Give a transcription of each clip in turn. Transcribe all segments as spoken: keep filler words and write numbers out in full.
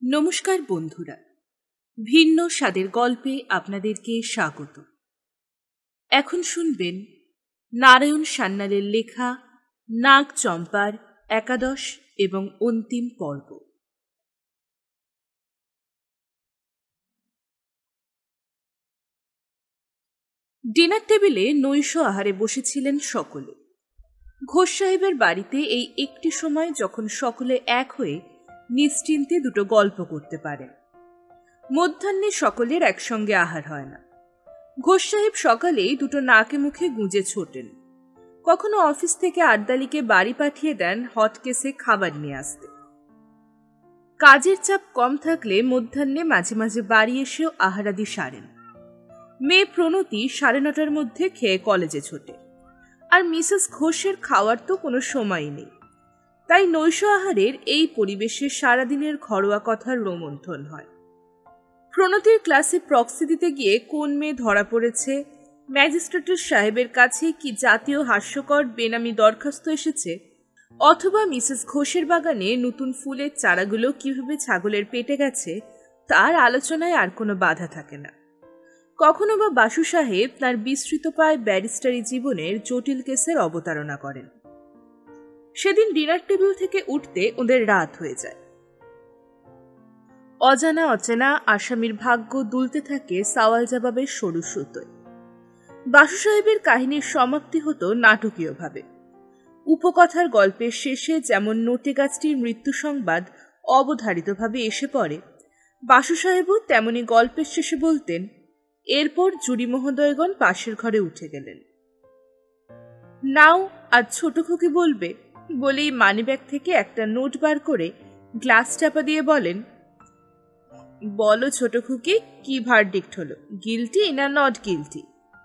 নমস্কার বন্ধুরা, ভিন্ন স্বাদের গল্পে আপনাদেরকে স্বাগত। এখন শুনবেন নারায়ণ সান্যালের লেখা নাগ চম্পার একাদশ এবং অন্তিম পর্ব। ডিনার টেবিলে নৈশ আহারে বসেছিলেন সকলে। ঘোষ সাহেবের বাড়িতে এই একটি সময় যখন সকলে এক হয়ে নিশ্চিন্তে দুটো গল্প করতে পারেন। মধ্যাহ্নে সকলের একসঙ্গে আহার হয় না। ঘোষ সাহেব সকালেই দুটো নাকে মুখে গুঁজে ছোটেন। কখনো অফিস থেকে আড্ডালিকে বাড়ি পাঠিয়ে দেন হটকেসে খাবার নিয়ে আসতে। কাজের চাপ কম থাকলে মধ্যাহ্নে মাঝে মাঝে বাড়ি এসেও আহারাদি সারেন। মেয়ে প্রণতি সাড়ে নটার মধ্যে খেয়ে কলেজে ছোটে, আর মিসেস ঘোষের খাওয়ার তো কোনো সময়ই নেই। তাই নৈশ আহারের এই পরিবেশে সারাদিনের ঘরোয়া কথার রোমন্থন হয়। প্রণতির ক্লাসে প্রক্সি দিতে গিয়ে কোন মেয়ে ধরা পড়েছে, ম্যাজিস্ট্রেটের সাহেবের কাছে কি জাতীয় হাস্যকর বেনামি দরখাস্ত এসেছে, অথবা মিসেস ঘোষের বাগানে নতুন ফুলের চারাগুলো কিভাবে ছাগলের পেটে গেছে, তার আলোচনায় আর কোনো বাধা থাকে না। কখনো বা বাসু সাহেব তাঁর বিস্তৃতপায় ব্যারিস্টারি জীবনের জটিল কেসের অবতারণা করেন। সেদিন ডিনার টেবিল থেকে উঠতে ওদের রাত হয়ে যায়। অজানা অচেনা আসামির ভাগ্য দুলতে থাকে সওয়াল জবাবের সরু সুতোয়। বাসু সাহেবের কাহিনীর সমাপ্তি হতো নাটকীয়ভাবে। উপকথার গল্পের শেষে যেমন নোটে গাছটির মৃত্যু সংবাদ অবধারিতভাবে এসে পড়ে, বাসু সাহেবও তেমনি গল্পের শেষে বলতেন, এরপর জুরি মহোদয়গণ পাশের ঘরে উঠে গেলেন। নাও আজ ছোট খুকি বলবে বলেই মানিব্যাগ থেকে একটা নোট বার করে গ্লাস চাপা দিয়ে বলেন, বলো ছোট খুকি, কি ভার্ডিক্ট হলো, গিলটি না নট গিলটি?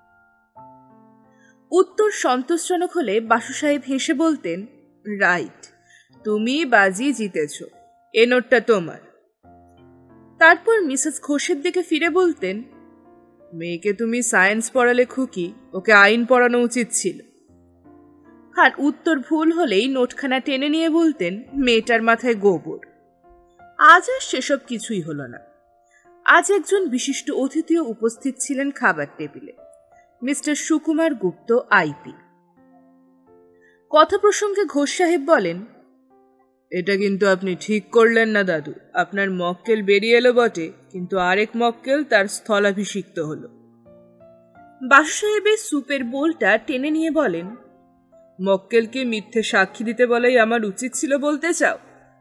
উত্তর সন্তোষজনক হলে বাসু সাহেব হেসে বলতেন, রাইট, তুমি বাজি জিতেছ, এ নোটটা তোমার। তারপর মিসেস ঘোষের দিকে ফিরে বলতেন, মেয়েকে তুমি সায়েন্স পড়ালে খুকি, ওকে আইন পড়ানো উচিত ছিল। আর উত্তর ভুল হলেই নোটখানা টেনে নিয়ে বলতেন, মেয়েটার মাথায় গোবর। আজ আর সেসব কিছুই হলো না। আজ একজন বিশিষ্ট অতিথিও উপস্থিত ছিলেন খাবার টেবিলে, মিস্টার সুকুমার গুপ্ত আইপি। কথা প্রসঙ্গে ঘোষ সাহেব বলেন, এটা কিন্তু আপনি ঠিক করলেন না দাদু, আপনার মক্কেল বেরিয়ে এলো বটে, কিন্তু আরেক মক্কেল তার স্থলাভিষিক্ত হলো। বাসু সাহেবের সুপের বোলটা টেনে নিয়ে বলেন, মক্কেলকে মিথ্যে সাক্ষী দিতে বলাই আমার উচিত ছিল বলতে চাও?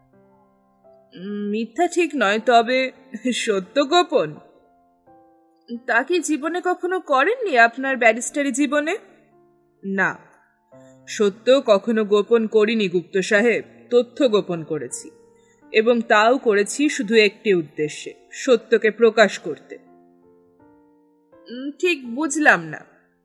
মিথ্যা ঠিক নয়, তবে সত্য গোপন। তা কি জীবনে কখনো করেননি আপনার ব্যারিস্টারি জীবনে? না, সত্য কখনো গোপন করিনি গুপ্ত সাহেব, তথ্য গোপন করেছি, এবং তাও করেছি শুধু একটি উদ্দেশ্যে, সত্যকে প্রকাশ করতে। ঠিক বুঝলাম না।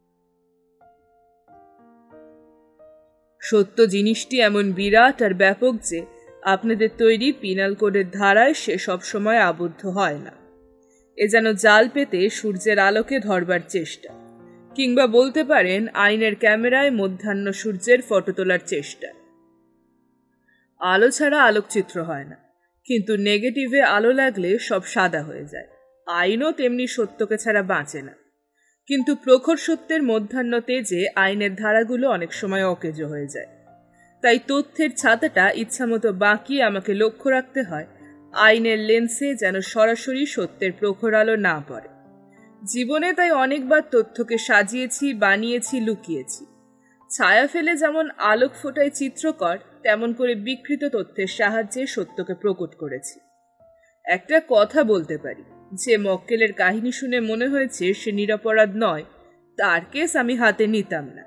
সত্য জিনিসটি এমন বিরাট আর ব্যাপক যে আপনাদের তৈরি পিনাল কোডের ধারায় সে সব সময় আবদ্ধ হয় না। এ যেন জাল পেতে সূর্যের আলোকে ধরবার চেষ্টা, কিংবা বলতে পারেন আইনের ক্যামেরায় মধ্যাহ্ন সূর্যের ফটো তোলার চেষ্টা। আলো ছাড়া আলোকচিত্র হয় না, কিন্তু নেগেটিভে আলো লাগলে সব সাদা হয়ে যায়। আইনও তেমনি সত্যকে ছাড়া বাঁচে না, কিন্তু প্রখর সত্যের মধ্যাহ্ন তেজে আইনের ধারাগুলো অনেক সময় অকেজো হয়ে যায়। তাই তথ্যের ছাতাটা ইচ্ছামতো বাঁকিয়ে আমাকে লক্ষ্য রাখতে হয় আইনের লেন্সে যেন সরাসরি সত্যের প্রখর আলো না পড়ে। জীবনে তাই অনেকবার তথ্যকে সাজিয়েছি, বানিয়েছি, লুকিয়েছি। ছায়া ফেলে যেমন আলোক ফোটায় চিত্রকর, তেমন করে বিকৃত তথ্যের সাহায্যে সত্যকে প্রকট করেছি। একটা কথা বলতে পারি, যে মক্কেলের কাহিনী শুনে মনে হয়েছে সে নিরপরাধ নয়, তার কেস আমি হাতে নিতাম না।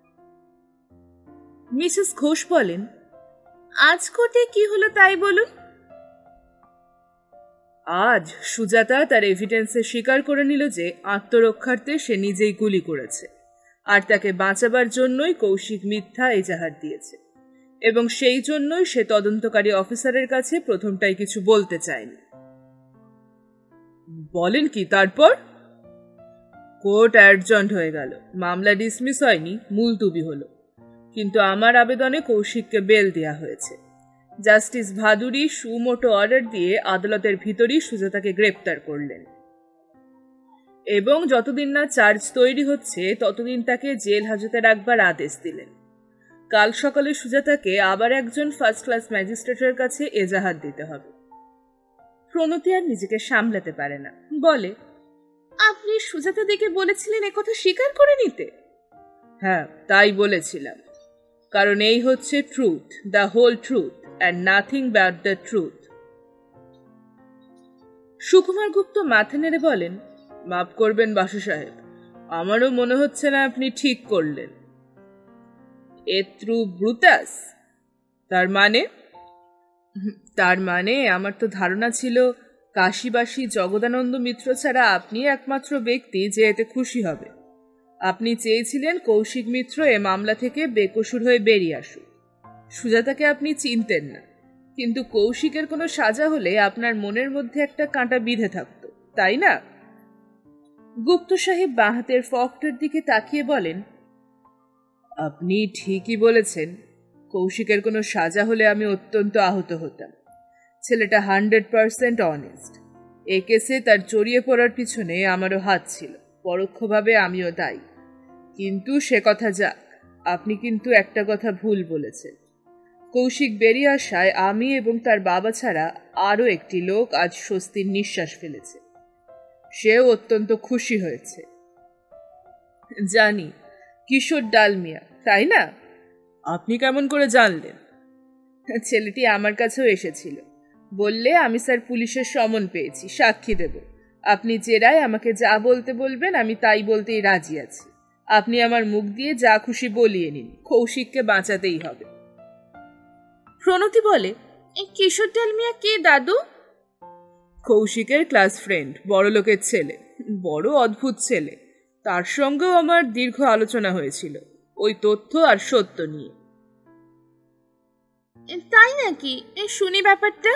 মিসেস ঘোষ বলেন, আজ কোর্টে কি হলো তাই বলুন। আজ সুজাতা তার এভিডেন্সে স্বীকার করে নিল যে আত্মরক্ষার্থে সে নিজেই গুলি করেছে, আর তাকে বাঁচাবার জন্যই কৌশিক মিথ্যা এজাহার দিয়েছে, এবং সেই জন্যই সে তদন্তকারী অফিসারের কাছে প্রথমটাই কিছু বলতে চায়নি। বলেন কি তারপর? কোর্ট অ্যাডজন্ট হয়ে গেল, মামলা ডিসমিস হয়নি, মুলতুবি হলো, কিন্তু আমার আবেদনে কৌশিককে বেল দেয়া হয়েছে। জাস্টিস ভাদুরী সুমোটো অর্ডার দিয়ে আদালতের ভিতরই সুজাতাকে গ্রেপ্তার করলেন এবং যতদিন না চার্জ তৈরি হচ্ছে ততদিন তাকে জেল হাজতে রাখবার আদেশ দিলেন। কাল সকালে সুজাতাকে আবার একজন ফার্স্ট ক্লাস ম্যাজিস্ট্রেটের কাছে এজাহার দিতে হবে। প্রণতি আর নিজেকে সামলাতে পারে না, বলে, আপনি সুজাতা দিকে বলেছিলেন একথা স্বীকার করে নিতে? হ্যাঁ, তাই বলেছিলাম, কারণ এই হচ্ছে truth, the whole truth and nothing but the truth. Sukumar Gupta মাথা নেড়ে বলেন, মাফ করবেন বাসু সাহেব, আমারও মনে হচ্ছে না আপনি ঠিক করলেন। এত্রু ব্রুতাস? তার মানে? তার মানে আমার তো ধারণা ছিল কাশীবাসী জগদানন্দ মিত্র ছাড়া আপনি একমাত্র ব্যক্তি যে এতে খুশি হবে। আপনি চেয়েছিলেন কৌশিক মিত্র এ মামলা থেকে বেকসুর হয়ে বেরিয়ে আসুক। সুজাতাকে আপনি চিনতেন না, কিন্তু কৌশিকের কোনো সাজা হলে আপনার মনের মধ্যে একটা কাঁটা বিঁধে থাকতো, তাই না? গুপ্ত সাহেব বাঁ হাতের ফকটার দিকে তাকিয়ে বলেন, আপনি ঠিকই বলেছেন, কৌশিকের কোনো সাজা হলে আমি অত্যন্ত আহত হতাম। ছেলেটা হান্ড্রেড পার্সেন্ট অনেস্ট। এ কেসে তার জড়িয়ে পড়ার পিছনে আমারও হাত ছিল, পরোক্ষভাবে আমিও দায়ী। কিন্তু সে কথা যাক, আপনি কিন্তু একটা কথা ভুল বলেছেন। কৌশিক বেরিয়ে আসায় আমি এবং তার বাবা ছাড়া আরও একটি লোক আজ স্বস্তির নিঃশ্বাস ফেলেছে। সেও অত্যন্ত খুশি হয়েছে। জানি, কিশোর ডালমিয়া, তাই না? আপনি কেমন করে জানলেন? ছেলেটি আমার কাছেও এসেছিল, বললে আমি স্যার পুলিশের সমন পেয়েছি, সাক্ষী দেব। আপনি জেরায় আমাকে যা বলতে বলবেন আমি তাই বলতেই রাজি আছি। আপনি আমার মুখ দিয়ে যা খুশি বলিয়ে নিন, কৌশিককে বাঁচাতেই হবে। প্রণতি বলে, কিশোর ডালমিয়া কে দাদু? কৌশিকের ক্লাস ফ্রেন্ড, বড় লোকের ছেলে, বড় অদ্ভুত ছেলে। তার সঙ্গেও আমার দীর্ঘ আলোচনা হয়েছিল ওই তথ্য আর সত্য নিয়ে। তাই নাকি? শুনি ব্যাপারটা।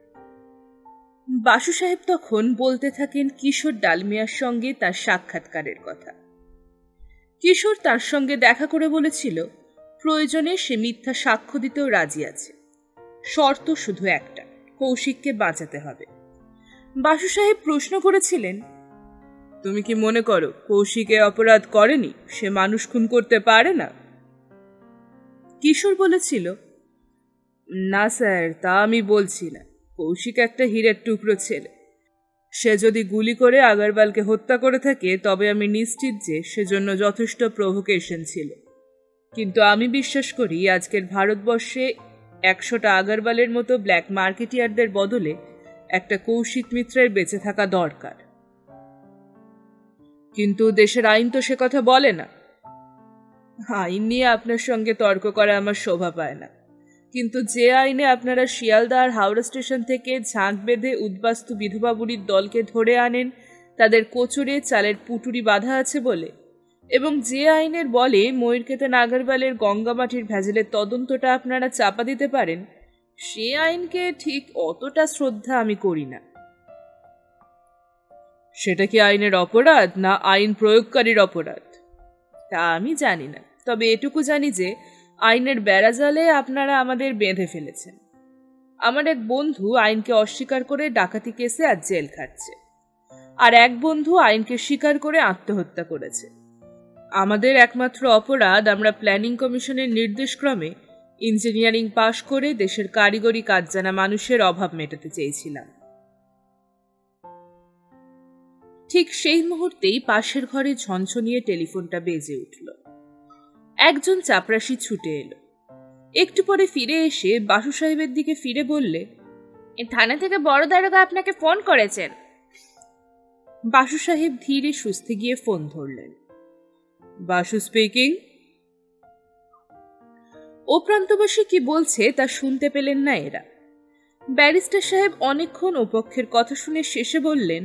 বাসু সাহেব তখন বলতে থাকেন কিশোর ডালমিয়ার সঙ্গে তার সাক্ষাৎকারের কথা। কিশোর তার সঙ্গে দেখা করে বলেছিল প্রয়োজনে সে মিথ্যা সাক্ষ্য দিতেও রাজি আছে, শর্ত শুধু একটা, কৌশিককে বাঁচাতে হবে। বাসু সাহেব প্রশ্ন করেছিলেন, তুমি কি মনে করো কৌশিক এ অপরাধ করেনি? সে মানুষ খুন করতে পারে না? কিশোর বলেছিল, না স্যার, তা আমি বলছি না। কৌশিক একটা হীরের টুকরো ছেলে। সে যদি গুলি করে আগরওয়ালকে হত্যা করে থাকে তবে আমি নিশ্চিত যে সেজন্য যথেষ্ট প্রভোকেশন ছিল। কিন্তু আমি বিশ্বাস করি আজকের ভারতবর্ষে একশোটা আগরওয়ালের মতো ব্ল্যাক মার্কেটিয়ারদের বদলে একটা কৌশিক মিত্রের বেঁচে থাকা দরকার। কিন্তু দেশের আইন তো সে কথা বলে না। আইন নিয়ে আপনার সঙ্গে তর্ক করা আমার শোভা পায় না, কিন্তু যে আইনে আপনারা শিয়ালদা আর হাওড়া স্টেশন থেকে ঝাঁক বেঁধে উদ্বাস্তু বিধবা বুড়ির দলকে ধরে আনেন তাদের কোচরে চালের পুটুরি বাঁধা আছে বলে, এবং যে আইনের বলে ময়ূরকেতন আগরওয়ালের গঙ্গামাটির ভেজালের তদন্তটা আপনারা চাপা দিতে পারেন, সে আইনকে ঠিক অতটা শ্রদ্ধা আমি করি না। সেটা কি আইনের অপরাধ না আইন প্রয়োগকারীর অপরাধ তা আমি জানি না, তবে এটুকু জানি যে আইনের বেড়াজালে আপনারা আমাদের বেঁধে ফেলেছেন। আমার এক বন্ধু আইনকে অস্বীকার করে ডাকাতি কেসে আজ জেল খাটছে, আর এক বন্ধু আইনকে স্বীকার করে আত্মহত্যা করেছে। আমাদের একমাত্র অপরাধ, আমরা প্ল্যানিং কমিশনের নির্দেশক্রমে ইঞ্জিনিয়ারিং পাশ করে দেশের কারিগরি কাজ জানা মানুষের অভাব মেটাতে চেয়েছিলাম। ঠিক সেই মুহূর্তেই পাশের ঘরে ঝনঝনিয়ে টেলিফোনটা বেজে উঠল। একজন চাপরাশি ছুটে এলো। একটু পরে ফিরে এসে বাসু সাহেবের দিকে ফিরে বললে, থানা থেকে বড় দারোগা আপনাকে ফোন করেছেন। বাসু সাহেব ধীরে সুস্থে গিয়ে ফোন ধরলেন। বাসু স্পিকিং। ও প্রান্তবাসী কি বলছে তা শুনতে পেলেন না এরা। ব্যারিস্টার সাহেব অনেকক্ষণ ওপক্ষের কথা শুনে শেষে বললেন,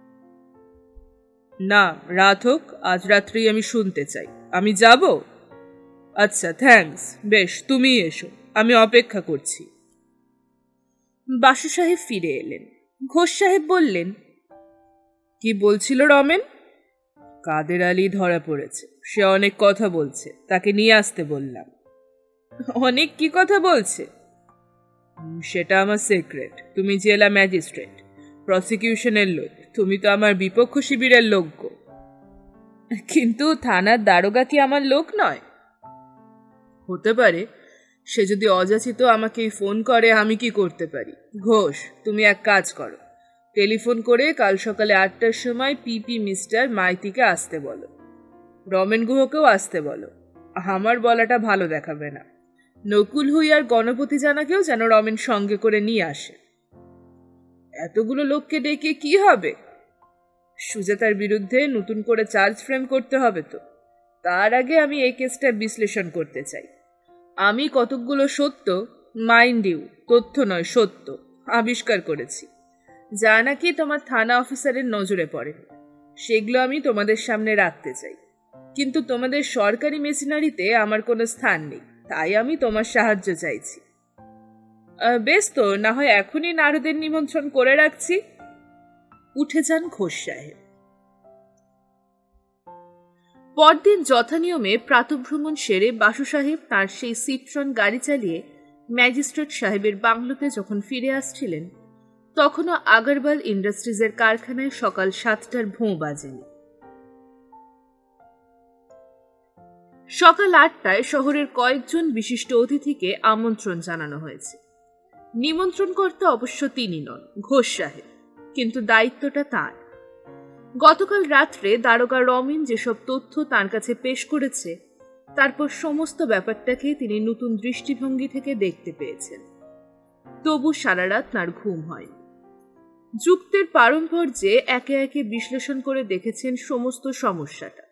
না, রাত হোক, আজ রাত্রেই আমি শুনতে চাই। আমি যাব? আচ্ছা, থ্যাঙ্কস, বেশ, তুমি এসো, আমি অপেক্ষা করছি। বাসু সাহেব ফিরে এলেন। ঘোষ সাহেব বললেন, কি বলছিল রমেন? কাদের আলী ধরা পড়েছে, সে অনেক কথা বলছে, তাকে নিয়ে আসতে বললাম। অনেক কি কথা বলছে? সেটা আমার সিক্রেট। তুমি জেলা ম্যাজিস্ট্রেট, প্রসিকিউশনের লোক, তুমি তো আমার বিপক্ষ শিবিরের লোক গো। কিন্তু থানার দারোগা কি আমার লোক নয়? হতে পারে, সে যদি অযাচিত আমাকে ফোন করে আমি কি করতে পারি? ঘোষ, তুমি এক কাজ করো, টেলিফোন করে কাল সকালে আটটার সময় পিপি মিস্টার মাইতিকে আসতে বলো, রমেন গুহকেও আসতে বলো। আমার বলাটা ভালো দেখাবে না। নকুল হুই আর গণপতি জানাকেও যেন রমেন সঙ্গে করে নিয়ে আসে। এতগুলো লোককে ডেকে কি হবে? সুজাতার বিরুদ্ধে নতুন করে চার্জ ফ্রেম করতে হবে তো। তার আগে আমি এই কেসটা বিশ্লেষণ করতে চাই। আমি কতকগুলো সত্য, মাইন্ড ইউ তথ্য নয় সত্য, আবিষ্কার করেছি, যা নাকি তোমার থানা অফিসারের নজরে পড়ে। সেগুলো আমি তোমাদের সামনে রাখতে চাই, কিন্তু তোমাদের সরকারি মেশিনারিতে আমার কোনো স্থান নেই, তাই আমি তোমার সাহায্য চাইছি। বেশ তো, না হয় এখনই নারদের নিমন্ত্রণ করে রাখছি। উঠে যান ঘোষ সাহেব। পরদিন যথানিয়মে প্রাতঃভ্রমণ সেরে বাসু সাহেব তাঁর সেই সিট্রন গাড়ি চালিয়ে ম্যাজিস্ট্রেট সাহেবের বাংলোতে যখন ফিরে আসছিলেন, তখনও আগরওয়াল ইন্ডাস্ট্রিজের কারখানায় সকাল সাতটার ভোঁ বাজেনি। সকাল আটটায় শহরের কয়েকজন বিশিষ্ট অতিথিকে আমন্ত্রণ জানানো হয়েছে। নিমন্ত্রণকর্তা অবশ্য তিনি নন, ঘোষ সাহেব, কিন্তু দায়িত্বটা তাঁর। গতকাল রাত্রে দারোগা রমেন যেসব তথ্য তার কাছে পেশ করেছে, তারপর সমস্ত ব্যাপারটাকে তিনি নতুন দৃষ্টিভঙ্গি থেকে দেখতে পেয়েছেন। তবু সারা রাত তাঁর ঘুম হয়নি। যুক্তির পারম্পর্যে একে একে বিশ্লেষণ করে দেখেছেন সমস্ত সমস্যাটা।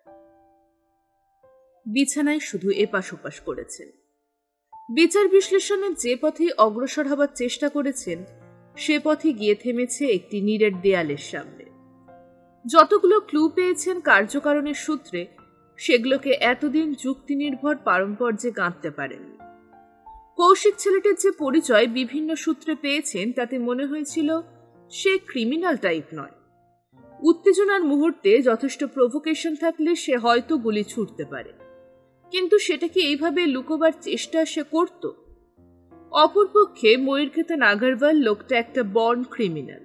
বিছানায় শুধু এপাশ ওপাশ করেছেন। বিচার বিশ্লেষণের যে পথে অগ্রসর হবার চেষ্টা করেছেন, সে পথে গিয়ে থেমেছে একটি নীরের দেয়ালের সামনে। যতগুলো ক্লু পেয়েছেন কার্যকারণের সূত্রে, সেগুলোকে এতদিন যুক্তি নির্ভর পারম্পর্যে গাঁথতে পারেননি। কৌশিক ছেলেটির যে পরিচয় বিভিন্ন সূত্রে পেয়েছেন, তাতে মনে হয়েছিল সে ক্রিমিনাল টাইপ নয়। উত্তেজনার মুহূর্তে যথেষ্ট প্রভোকেশন থাকলে সে হয়তো গুলি ছুটতে পারে, কিন্তু সেটাকে এইভাবে লুকোবার চেষ্টা সে করত। অপরপক্ষে ময়ূরকেতন আগরওয়াল লোকটা একটা বর্ন ক্রিমিনাল।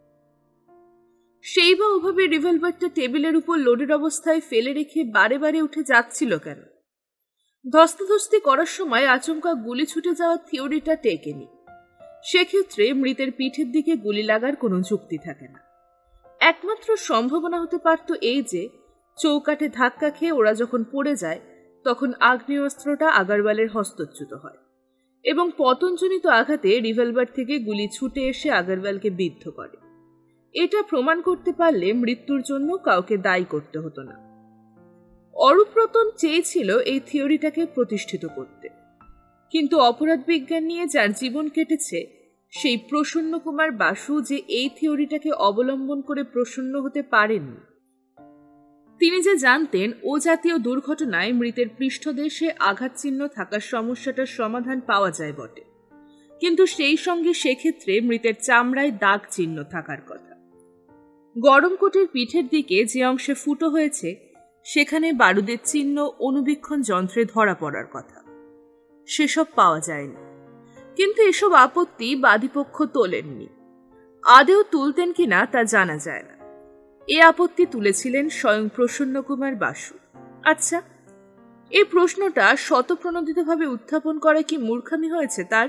সেই বা ওভাবে রিভলভারটা টেবিলের উপর লোডের অবস্থায় ফেলে রেখে বারে বারে উঠে যাচ্ছিল কেন? ধস্তাধস্তি করার সময় আচমকা গুলি ছুটে যাওয়ার থিওরিটা টেকেনি। সেক্ষেত্রে মৃতের পিঠের দিকে গুলি লাগার কোনো যুক্তি থাকে না। একমাত্র সম্ভাবনা হতে পারত এই যে, চৌকাঠে ধাক্কা খেয়ে ওরা যখন পড়ে যায়, তখন আগ্নেয়াস্ত্রটা আগরওয়ালের হস্তচ্যুত হয় এবং পতনজনিত আঘাতে রিভলভার থেকে গুলি ছুটে এসে আগরওয়ালকে বিদ্ধ করে। এটা প্রমাণ করতে পারলে মৃত্যুর জন্য কাউকে দায়ী করতে হতো না। অরূপ রতন চেয়েছিল এই থিওরিটাকে প্রতিষ্ঠিত করতে, কিন্তু অপরাধ বিজ্ঞান নিয়ে যার জীবন কেটেছে, সেই প্রসন্ন কুমার বাসু যে এই থিওরিটাকে অবলম্বন করে প্রসন্ন হতে পারেননি। তিনি যে জানতেন ও জাতীয় দুর্ঘটনায় মৃতের পৃষ্ঠদেশে আঘাত চিহ্ন থাকার সমস্যাটার সমাধান পাওয়া যায় বটে, কিন্তু সেই সঙ্গে সেক্ষেত্রে মৃতের চামড়ায় দাগ চিহ্ন থাকার কথা। গরম কোটের পিঠের দিকে যে অংশে ফুটো হয়েছে, সেখানে বারুদের চিহ্ন অনুবীক্ষণ যন্ত্রে ধরা পড়ার কথা। সেসব পাওয়া যায়নি, কিন্তু এসব আপত্তি বাদীপক্ষ তোলেননি। আদেও তুলতেন কিনা তা জানা যায় না। এ আপত্তি তুলেছিলেন স্বয়ং প্রসন্ন কুমার বাসু। আচ্ছা, এই প্রশ্নটা শতপ্রণোদিতভাবে উত্থাপন করা কি মূর্খামি হয়েছে তার?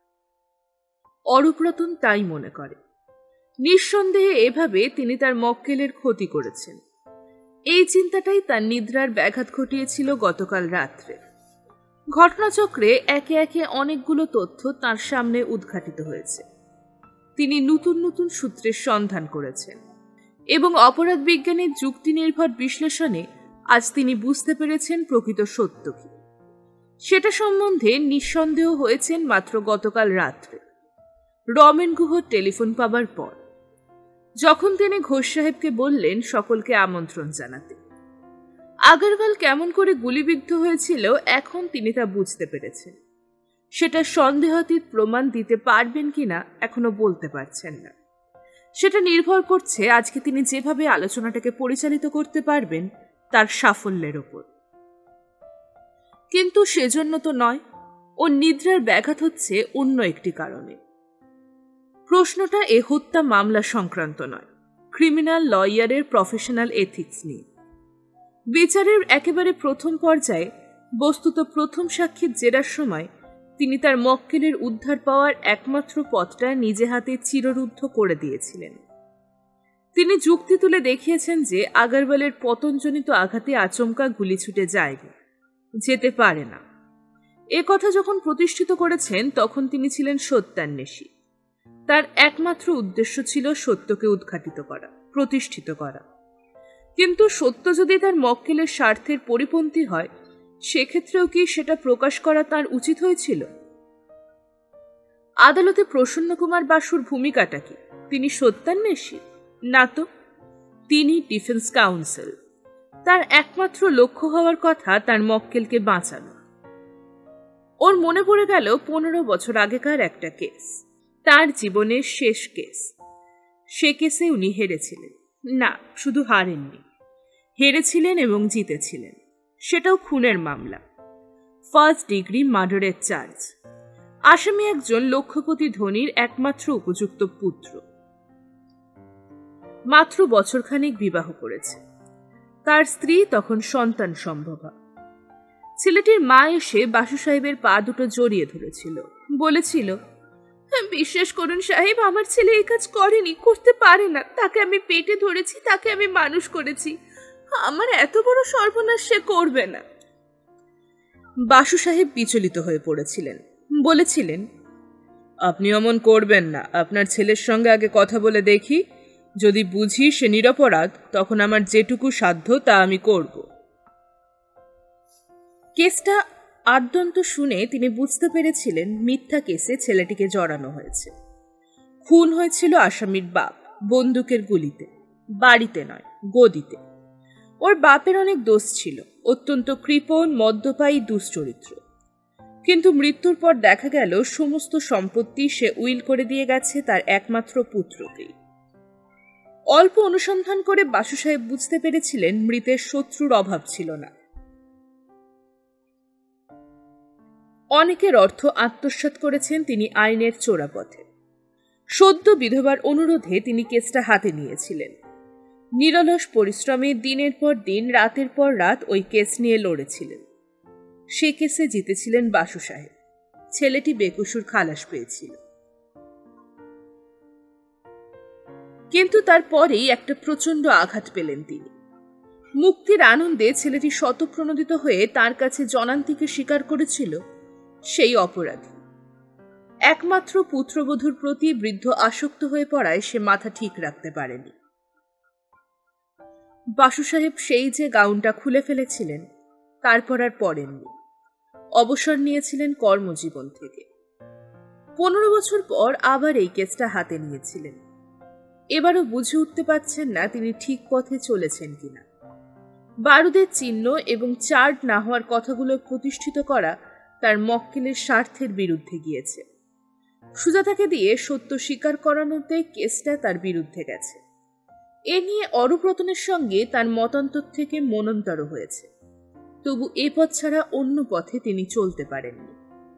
অরূপ রতন তাই মনে করে। নিঃসন্দেহে এভাবে তিনি তার মক্কেলের ক্ষতি করেছেন। এই চিন্তাটাই তার নিদ্রার ব্যাঘাত ঘটিয়েছিল গতকাল রাত্রে। ঘটনাচক্রে একে একে অনেকগুলো তথ্য তার সামনে উদ্ঘাটিত হয়েছে। তিনি নতুন নতুন সূত্রের সন্ধান করেছেন এবং অপরাধ বিজ্ঞানের যুক্তি নির্ভর বিশ্লেষণে আজ তিনি বুঝতে পেরেছেন প্রকৃত সত্য কি। সেটা সম্বন্ধে নিঃসন্দেহ হয়েছেন মাত্র গতকাল রাত্রে, রমেন গুহর টেলিফোন পাবার পর, যখন তিনি ঘোষ সাহেবকে বললেন সকলকে আমন্ত্রণ জানাতে। আগরওয়াল কেমন করে গুলিবিদ্ধ হয়েছিল এখন তিনি তা বুঝতে পেরেছেন। সেটা সন্দেহাতীত প্রমাণ দিতে পারবেন কিনা এখনো বলতে পারছেন না। সেটা নির্ভর করছে আজকে তিনি যেভাবে আলোচনাটাকে পরিচালিত করতে পারবেন তার সাফল্যের ওপর। কিন্তু সেজন্য তো নয়, ও নিদ্রার ব্যাঘাত হচ্ছে অন্য একটি কারণে। প্রশ্নটা এ হত্যা মামলা সংক্রান্ত নয়, ক্রিমিনাল লয়ারের প্রফেশনাল এথিক্স নিয়ে। বিচারের একেবারে প্রথম পর্যায়ে, বস্তুত প্রথম সাক্ষীর জেরার সময় তিনি তার মক্কেলের উদ্ধার পাওয়ার একমাত্র পথটা নিজে হাতে চিররুদ্ধ করে দিয়েছিলেন। তিনি যুক্তি তুলে দেখিয়েছেন যে আগারওয়ালের পতনজনিত আঘাতে আচমকা গুলি ছুটে যায়নি, যেতে পারে না। এ কথা যখন প্রতিষ্ঠিত করেছেন তখন তিনি ছিলেন সত্যান্বেষী। তার একমাত্র উদ্দেশ্য ছিল সত্যকে উদ্ঘাটিত করা, প্রতিষ্ঠিত করা। কিন্তু সত্য যদি তার মক্কেলের স্বার্থের পরিপন্থী হয়, সেক্ষেত্রেও কি সেটা প্রকাশ করা তার উচিত হয়েছিল? আদালতে প্রসন্ন কুমার বাসুর ভূমিকাটা কি? তিনি সত্যান্বেষী? না তো, তিনি ডিফেন্স কাউন্সিল। তার একমাত্র লক্ষ্য হওয়ার কথা তার মক্কেলকে বাঁচানো। ওর মনে পড়ে গেল পনেরো বছর আগেকার একটা কেস, তার জীবনের শেষ কেস। সে কেসে উনি হেরেছিলেন। না, শুধু হারেননি, হেরেছিলেন এবং জিতেছিলেন। সেটাও খুনের মামলা, ফার্স্ট ডিগ্রি মার্ডারের চার্জ। আসামি একজন লক্ষপতি ধনীর একমাত্র উপযুক্ত পুত্র। মাত্র বছরখানেক বিবাহ করেছে। তার স্ত্রী তখন সন্তান সম্ভবা। ছেলেটির মা এসে বাসু সাহেবের পা দুটো জড়িয়ে ধরেছিল, বলেছিল, বিশ্বাস করুন সাহেব, আমার ছেলে এই কাজ করেনি, করতে পারে না। তাকে আমি পেটে ধরেছি, তাকে আমি মানুষ করেছি। আমার এত বড় সর্বনাশ সে করবে না। বাসু সাহেব বিচলিত হয়ে পড়েছিলেন, বলেছিলেন, আপনি অমন করবেন না। আপনার ছেলের সঙ্গে আগে কথা বলে দেখি, যদি বুঝি সে নিরপরাধ, তখন আমার যেটুকু সাধ্য তা আমি করব। কেসটা আদ্যন্ত শুনে তিনি বুঝতে পেরেছিলেন মিথ্যা কেসে ছেলেটিকে জড়ানো হয়েছে। খুন হয়েছিল আসামির বাপ, বন্দুকের গুলিতে, বাড়িতে নয়, গদিতে। ওর বাপের অনেক দোষ ছিল, অত্যন্ত কৃপণ, মদ্যপায়ী, দুশ্চরিত্র। কিন্তু মৃত্যুর পর দেখা গেল সমস্ত সম্পত্তি সে উইল করে দিয়ে গেছে তার একমাত্র পুত্রকেই। অল্প অনুসন্ধান করে বাসু সাহেব বুঝতে পেরেছিলেন মৃতের শত্রুর অভাব ছিল না। অনেকের অর্থ আত্মসাৎ করেছেন তিনি আইনের চোরা পথে। সদ্য বিধবার অনুরোধে তিনি কেসটা হাতে নিয়েছিলেন। নিরলস পরিশ্রমে দিনের পর দিন, রাতের পর রাত ওই কেস নিয়ে লড়েছিলেন। সে কেসে জিতেছিলেন বাসু সাহেব। ছেলেটি বেকসুর খালাস পেয়েছিল। কিন্তু তারপরেই একটা প্রচন্ড আঘাত পেলেন তিনি। মুক্তির আনন্দে ছেলেটি শতপ্রণোদিত হয়ে তার কাছে জনান্তিকে স্বীকার করেছিল সেই অপরাধী। একমাত্র পুত্রবধূর প্রতি বৃদ্ধ আসক্ত হয়ে পড়ায় সে মাথা ঠিক রাখতে পারেনি। বাসু সাহেব সেই যে গাউনটা খুলে ফেলেছিলেন, তারপর আর পরেননি। অবসর নিয়েছিলেন কর্মজীবন থেকে। পনেরো বছর পর আবার এই কেসটা হাতে নিয়েছিলেন। এবারও বুঝে উঠতে পারছেন না তিনি ঠিক পথে চলেছেন কিনা। বারুদের চিহ্ন এবং চার্জ না হওয়ার কথাগুলো প্রতিষ্ঠিত করা তার মক্কেলের স্বার্থের বিরুদ্ধে গিয়েছে। সুজাতাকে দিয়ে সত্য স্বীকার করানোতে কেসটা তার বিরুদ্ধে গেছে। এ নিয়ে অরূপ রতনের সঙ্গে তার মতান্তর থেকে মনন্তর হয়েছে। তবু এ পথ ছাড়া অন্য পথে তিনি চলতে পারেননি।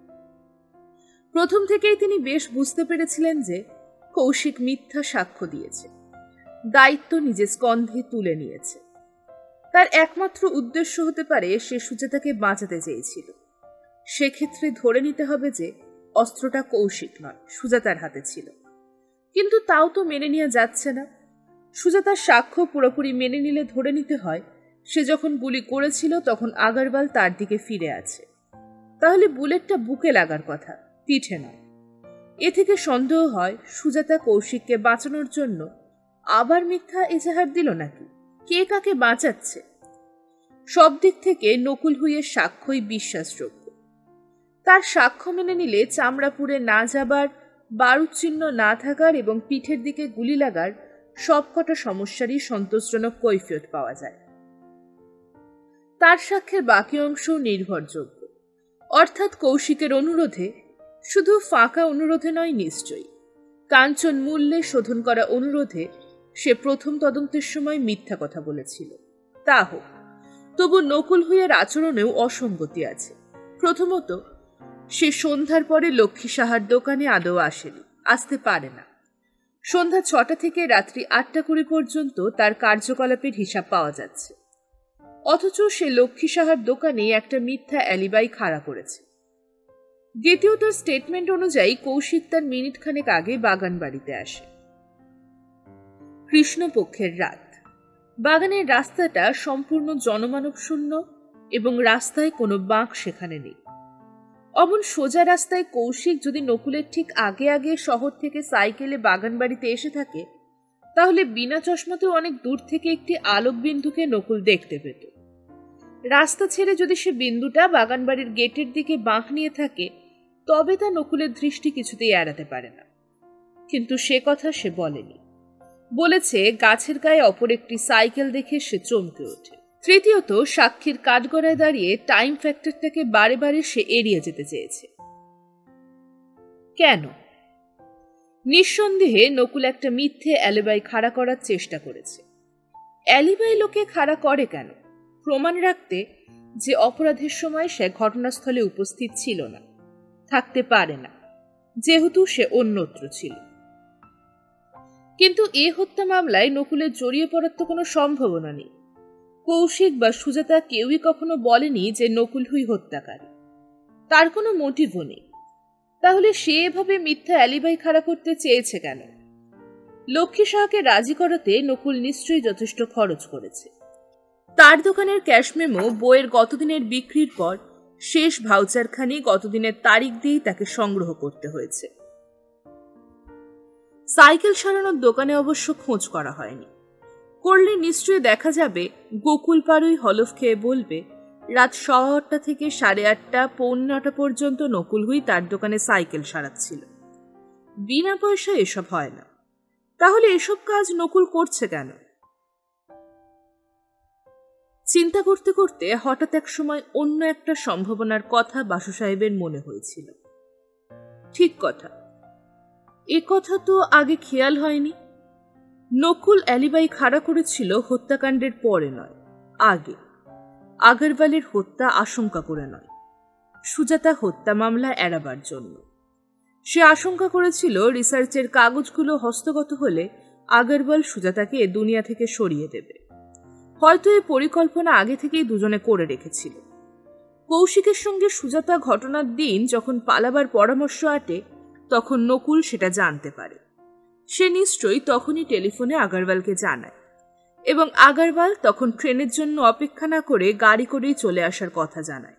প্রথম থেকেই তিনি বেশ বুঝতে পেরেছিলেন যে কৌশিক মিথ্যা সাক্ষ্য দিয়েছে, দায়িত্ব নিজের স্কন্ধে তুলে নিয়েছে। তার একমাত্র উদ্দেশ্য হতে পারে সে সুজাতাকে বাঁচাতে চেয়েছিল। সেক্ষেত্রে ধরে নিতে হবে যে অস্ত্রটা কৌশিক নয়, সুজাতার হাতে ছিল। কিন্তু তাও তো মেনে নেওয়া যাচ্ছে না। সুজাতার সাক্ষ্য পুরোপুরি মেনে নিলে ধরে নিতে হয় সে যখন গুলি করেছিল তখন আগারওয়াল তার দিকে ফিরে আছে। তাহলে বুলেটটা বুকে লাগার কথা, পিঠে নয়। এ থেকে সন্দেহ হয় সুজাতা কৌশিককে বাঁচানোর জন্য আবার মিথ্যা এজাহার দিল নাকি? কে কাকে বাঁচাচ্ছে? সব দিক থেকে নকুল হুইয়ের সাক্ষ্যই বিশ্বাসযোগ্য। তার সাক্ষ্য মেনে নিলে চামড়া পুড়ে না যাবার, বারুদ চিহ্ন না থাকার এবং পিঠের দিকে গুলি লাগার সবকটা সমস্যারই সন্তোষজনক কৈফিয়ত পাওয়া যায়। তার সাক্ষ্যের বাকি অংশ নির্ভরযোগ্য, অর্থাৎ কৌশিকের অনুরোধে, শুধু ফাঁকা অনুরোধে নয় নিশ্চয়ই, কাঞ্চন মূল্যে শোধন করা অনুরোধে সে প্রথম তদন্তের সময় মিথ্যা কথা বলেছিল। তা হোক, তবু নকুল হুইয়ের আচরণেও অসঙ্গতি আছে। প্রথমত, সে সন্ধ্যার পরে লক্ষ্মী সাহার দোকানে আদৌ আসেনি, আসতে পারে না। সন্ধ্যা ছটা থেকে রাত্রি আটটা কুড়ি পর্যন্ত তার কার্যকলাপের হিসাব পাওয়া যাচ্ছে, অথচ সে লক্ষ্মী সাহার দোকানে একটা মিথ্যা অ্যালিবাই খাড়া করেছে। দ্বিতীয়ত, স্টেটমেন্ট অনুযায়ী কৌশিক তার মিনিট খানেক আগে বাগান বাড়িতে আসে। কৃষ্ণপক্ষের রাত। বাগানের রাস্তাটা সম্পূর্ণ জনমানব শূন্য এবং রাস্তায় কোনো বাঁক সেখানে নেই। অমন সোজা রাস্তায় কৌশিক যদি নকুলের ঠিক আগে আগে শহর থেকে সাইকেলে বাগান বাড়িতে এসে থাকে, তাহলে বিনা চশমাতেও অনেক দূর থেকে একটি আলোক বিন্দুকে নকুল দেখতে পেত। রাস্তা ছেড়ে যদি সে বিন্দুটা বাগান বাড়ির গেটের দিকে বাঁক নিয়ে থাকে, তবে তা নকুলের দৃষ্টি কিছুতেই এড়াতে পারে না। কিন্তু সে কথা সে বলেনি। বলেছে গাছের গায়ে অপর একটি সাইকেল দেখে সে চমকে ওঠে। তৃতীয়ত, সাক্ষীর কাঠগড়ায় দাঁড়িয়ে টাইম ফ্যাক্টরটাকে বারে বারে সে এড়িয়ে যেতে চেয়েছে। কেন? নিঃসন্দেহে নকুল একটা মিথ্যে অ্যালিবাই খাড়া করার চেষ্টা করেছে। অ্যালিবাই লোকে খাড়া করে কেন? প্রমাণ রাখতে যে অপরাধের সময় সে ঘটনাস্থলে উপস্থিত ছিল না, থাকতে পারে না, যেহেতু সে অন্যত্র ছিল। কিন্তু এ হত্যা মামলায় নকুলের জড়িয়ে পড়ার তো কোনো সম্ভাবনা নেই। কৌশিক বা সুজাতা কেউই কখনো বলেনি যে নকুল হুই হত্যাকারী, তার কোনো মোটিভও নেই। তাহলে সে এভাবে মিথ্যা অ্যালিবাই খাড়া করতে চেয়েছে কেন? লক্ষ্মী সাহাকে রাজি করাতে নকুল নিশ্চয়ই যথেষ্ট খরচ করেছে। তার দোকানের ক্যাশ মেমো বইয়ের গতদিনের বিক্রির পর শেষ ভাউচারখানি গতদিনের তারিখ দিয়েই তাকে সংগ্রহ করতে হয়েছে। সাইকেল সারানোর দোকানে অবশ্য খোঁজ করা হয়নি। করলে নিশ্চয়ই দেখা যাবে গোকুল পাড়ুই হলফ খেয়ে বলবে রাত সোয়া আটটা থেকে সাড়ে আটটা পৌনে নটা পর্যন্ত নকুল হুই তার দোকানে সাইকেল সারাচ্ছিল। বিনা পয়সা এসব হয় না। তাহলে এসব কাজ নকুল করছে কেন? চিন্তা করতে করতে হঠাৎ এক সময় অন্য একটা সম্ভাবনার কথা বাসু সাহেবের মনে হয়েছিল। ঠিক কথা, এ কথা তো আগে খেয়াল হয়নি। নকুল অ্যালিবাই খাড়া করেছিল হত্যাকাণ্ডের পরে নয়, আগে। আগরওয়ালের হত্যা আশঙ্কা করে নয়, সুজাতা হত্যা মামলা এড়াবার জন্য। সে আশঙ্কা করেছিল রিসার্চের কাগজগুলো হস্তগত হলে আগরওয়াল সুজাতাকে দুনিয়া থেকে সরিয়ে দেবে। হয়তো এই পরিকল্পনা আগে থেকেই দুজনে করে রেখেছিল। কৌশিকের সঙ্গে সুজাতা ঘটনার দিন যখন পালাবার পরামর্শ আটে, তখন নকুল সেটা জানতে পারে। সে নিশ্চয়ই তখনই টেলিফোনে আগরওয়ালকে জানায় এবং আগরওয়াল তখন ট্রেনের জন্য অপেক্ষা না করে গাড়ি করেই চলে আসার কথা জানায়।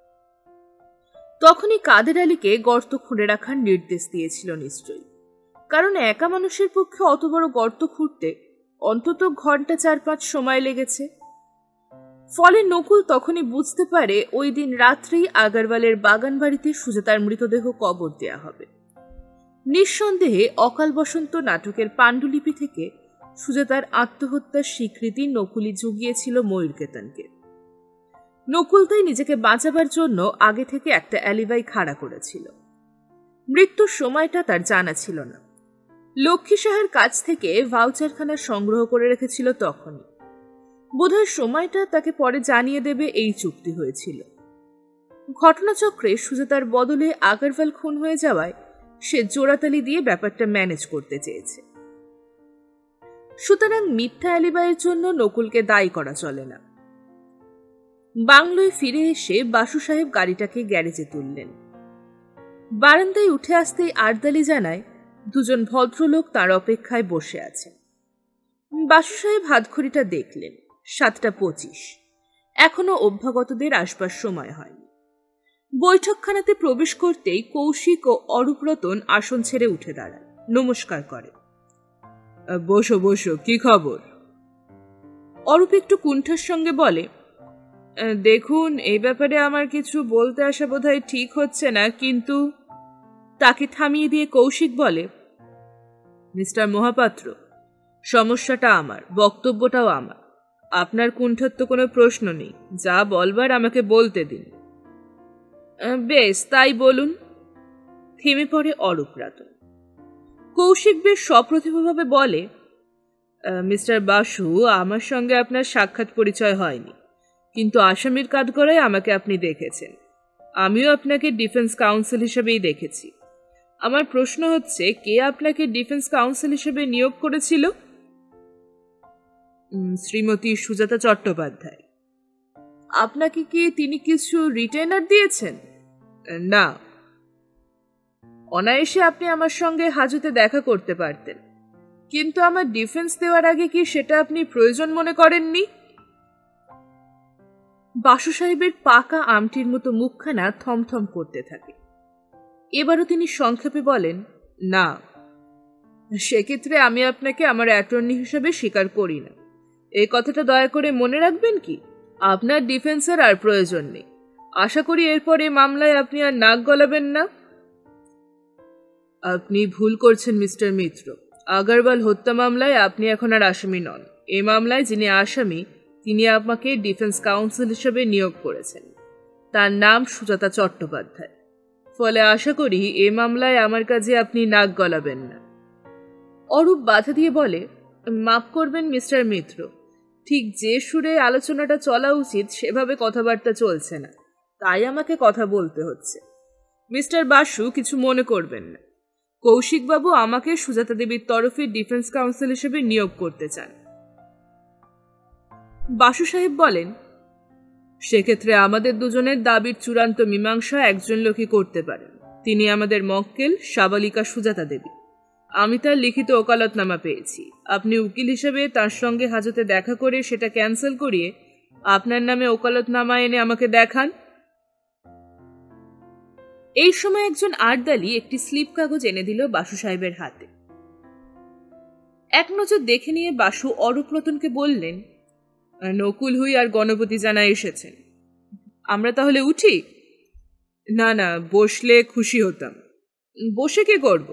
তখনই কাদের আলীকে গর্ত খুঁড়ে রাখার নির্দেশ দিয়েছিল নিশ্চয়ই, কারণ একা মানুষের পক্ষে অত বড় গর্ত খুঁড়তে অন্তত ঘন্টা চার পাঁচ সময় লেগেছে। ফলে নকুল তখনই বুঝতে পারে ওই দিন রাত্রেই আগরওয়ালের বাগান বাড়িতে সুজাতার মৃতদেহ কবর দেয়া হবে। নিঃসন্দেহে অকাল বসন্ত নাটকের পাণ্ডুলিপি থেকে সুজাতার আত্মহত্যার স্বীকৃতি নকুলই জুগিয়েছিল ময়ূরকেতনকে। নকুল তাই নিজেকে বাঁচাবার জন্য আগে থেকে একটা অ্যালিবাই খাড়া করেছিল। মৃত্যুর সময়টা তার জানা ছিল না। লক্ষ্মী সাহার কাছ থেকে ভাউচারখানা সংগ্রহ করে রেখেছিল তখনই। বোধহয় সময়টা তাকে পরে জানিয়ে দেবে এই চুক্তি হয়েছিল। ঘটনাচক্রে সুজাতার বদলে আগরওয়াল খুন হয়ে যাওয়ায় সে জোড়াতালি দিয়ে ব্যাপারটা ম্যানেজ করতে চেয়েছে। সুতরাং মিথ্যা অ্যালিবাইয়ের জন্য নকুলকে দায়ী করা চলে না। বাংলোয় ফিরে এসে বাসু সাহেব গাড়িটাকে গ্যারেজে তুললেন। বারান্দায় উঠে আসতেই আরদালি জানায় দুজন ভদ্রলোক তার অপেক্ষায় বসে আছেন। বাসু সাহেব হাতঘড়িটা দেখলেন, সাতটা পঁচিশ। এখনো অভ্যাগতদের আসবার সময় হয়নি। বৈঠকখানাতে প্রবেশ করতেই কৌশিক ও অরূপরতন আসন ছেড়ে উঠে দাঁড়ায়, নমস্কার করে। বসো বসো, কি খবর? অরূপ একটু কুণ্ঠার সঙ্গে বলে, দেখুন, এই ব্যাপারে আমার কিছু বলতে আসা বোধহয় ঠিক হচ্ছে না, কিন্তু। তাকে থামিয়ে দিয়ে কৌশিক বলে, মিস্টার মহাপাত্র, সমস্যাটা আমার, বক্তব্যটাও আমার। আপনার কুণ্ঠার তো কোনো প্রশ্ন নেই, যা বলবার আমাকে বলতে দিন। বেশ, তাই বলুন। থেমে পড়ে অরূপরতন। কৌশিক বেশ সপ্রতিভভাবে বলে, মিস্টার বাসু, আমার সঙ্গে আপনার সাক্ষাৎ পরিচয় হয়নি, কিন্তু আসামির কাঠগড়ায় আমাকে আপনি দেখেছেন। আমিও আপনাকে ডিফেন্স কাউন্সিল হিসেবেই দেখেছি। আমার প্রশ্ন হচ্ছে, কে আপনাকে ডিফেন্স কাউন্সিল হিসেবে নিয়োগ করেছিল? শ্রীমতী সুজাতা চট্টোপাধ্যায়। আপনাকে কি তিনি কিছু রিটেনার দিয়েছেন? না। অনায়াসে আপনি আমার সঙ্গে হাজতে দেখা করতে পারতেন, কিন্তু আমার ডিফেন্স দেওয়ার আগে কি সেটা আপনি প্রয়োজন মনে করেননি? বাসু সাহেবের পাকা আমটির মতো মুখখানা থমথম করতে থাকে। এবারও তিনি সংক্ষেপে বলেন, না, সেক্ষেত্রে আমি আপনাকে আমার অ্যাটর্নি হিসেবে স্বীকার করি না। এই কথাটা দয়া করে মনে রাখবেন কি? আপনার ডিফেন্সের আর প্রয়োজন নেই। আশা করি এরপর এই মামলায় আপনি আর নাক গলাবেন না। আপনি ভুল করছেন মিস্টার মিত্র। আগরওয়াল হত্যা মামলায় আপনি এখন আর আসামি নন। এই মামলায় যিনি আসামি তিনি আমাকে ডিফেন্স কাউন্সিল হিসেবে নিয়োগ করেছেন। তার নাম সুজাতা চট্টোপাধ্যায়। ফলে আশা করি এ মামলায় আমার কাজে আপনি নাক গলাবেন না। অরূপ বাধা দিয়ে বলে, মাফ করবেন মিস্টার মিত্র, ঠিক যে সুরে আলোচনাটা চলা উচিত সেভাবে কথাবার্তা চলছে না, তাই আমাকে কথা বলতে হচ্ছে। মিস্টার বাসু কিছু মনে করবেন না। কৌশিকবাবু আমাকে সুজাতা দেবীর তরফে ডিফেন্স কাউন্সিল হিসেবে নিয়োগ করতে চান। বাসু সাহেব বলেন, সেক্ষেত্রে আমাদের দুজনের দাবির চূড়ান্ত মীমাংসা একজন লোকই করতে পারেন। তিনি আমাদের মক্কেল সাবালিকা সুজাতা দেবী। আমি তার লিখিত ওকালতনামা পেয়েছি। আপনি উকিল হিসেবে তার সঙ্গে হাজতে দেখা করে সেটা ক্যান্সেল করিয়ে আপনার নামে ওকালতনামা এনে আমাকে দেখান। এই সময় একজন আর্দালি একটি স্লিপ কাগজ এনে দিল বাসু সাহেবের হাতে। এক নজর দেখে নিয়ে বাসু অরূপরতনকে বললেন, নকুল হুই আর গণপতি জানা এসেছেন। আমরা তাহলে উঠি? না না, বসলে খুশি হতাম। বসে কি করব?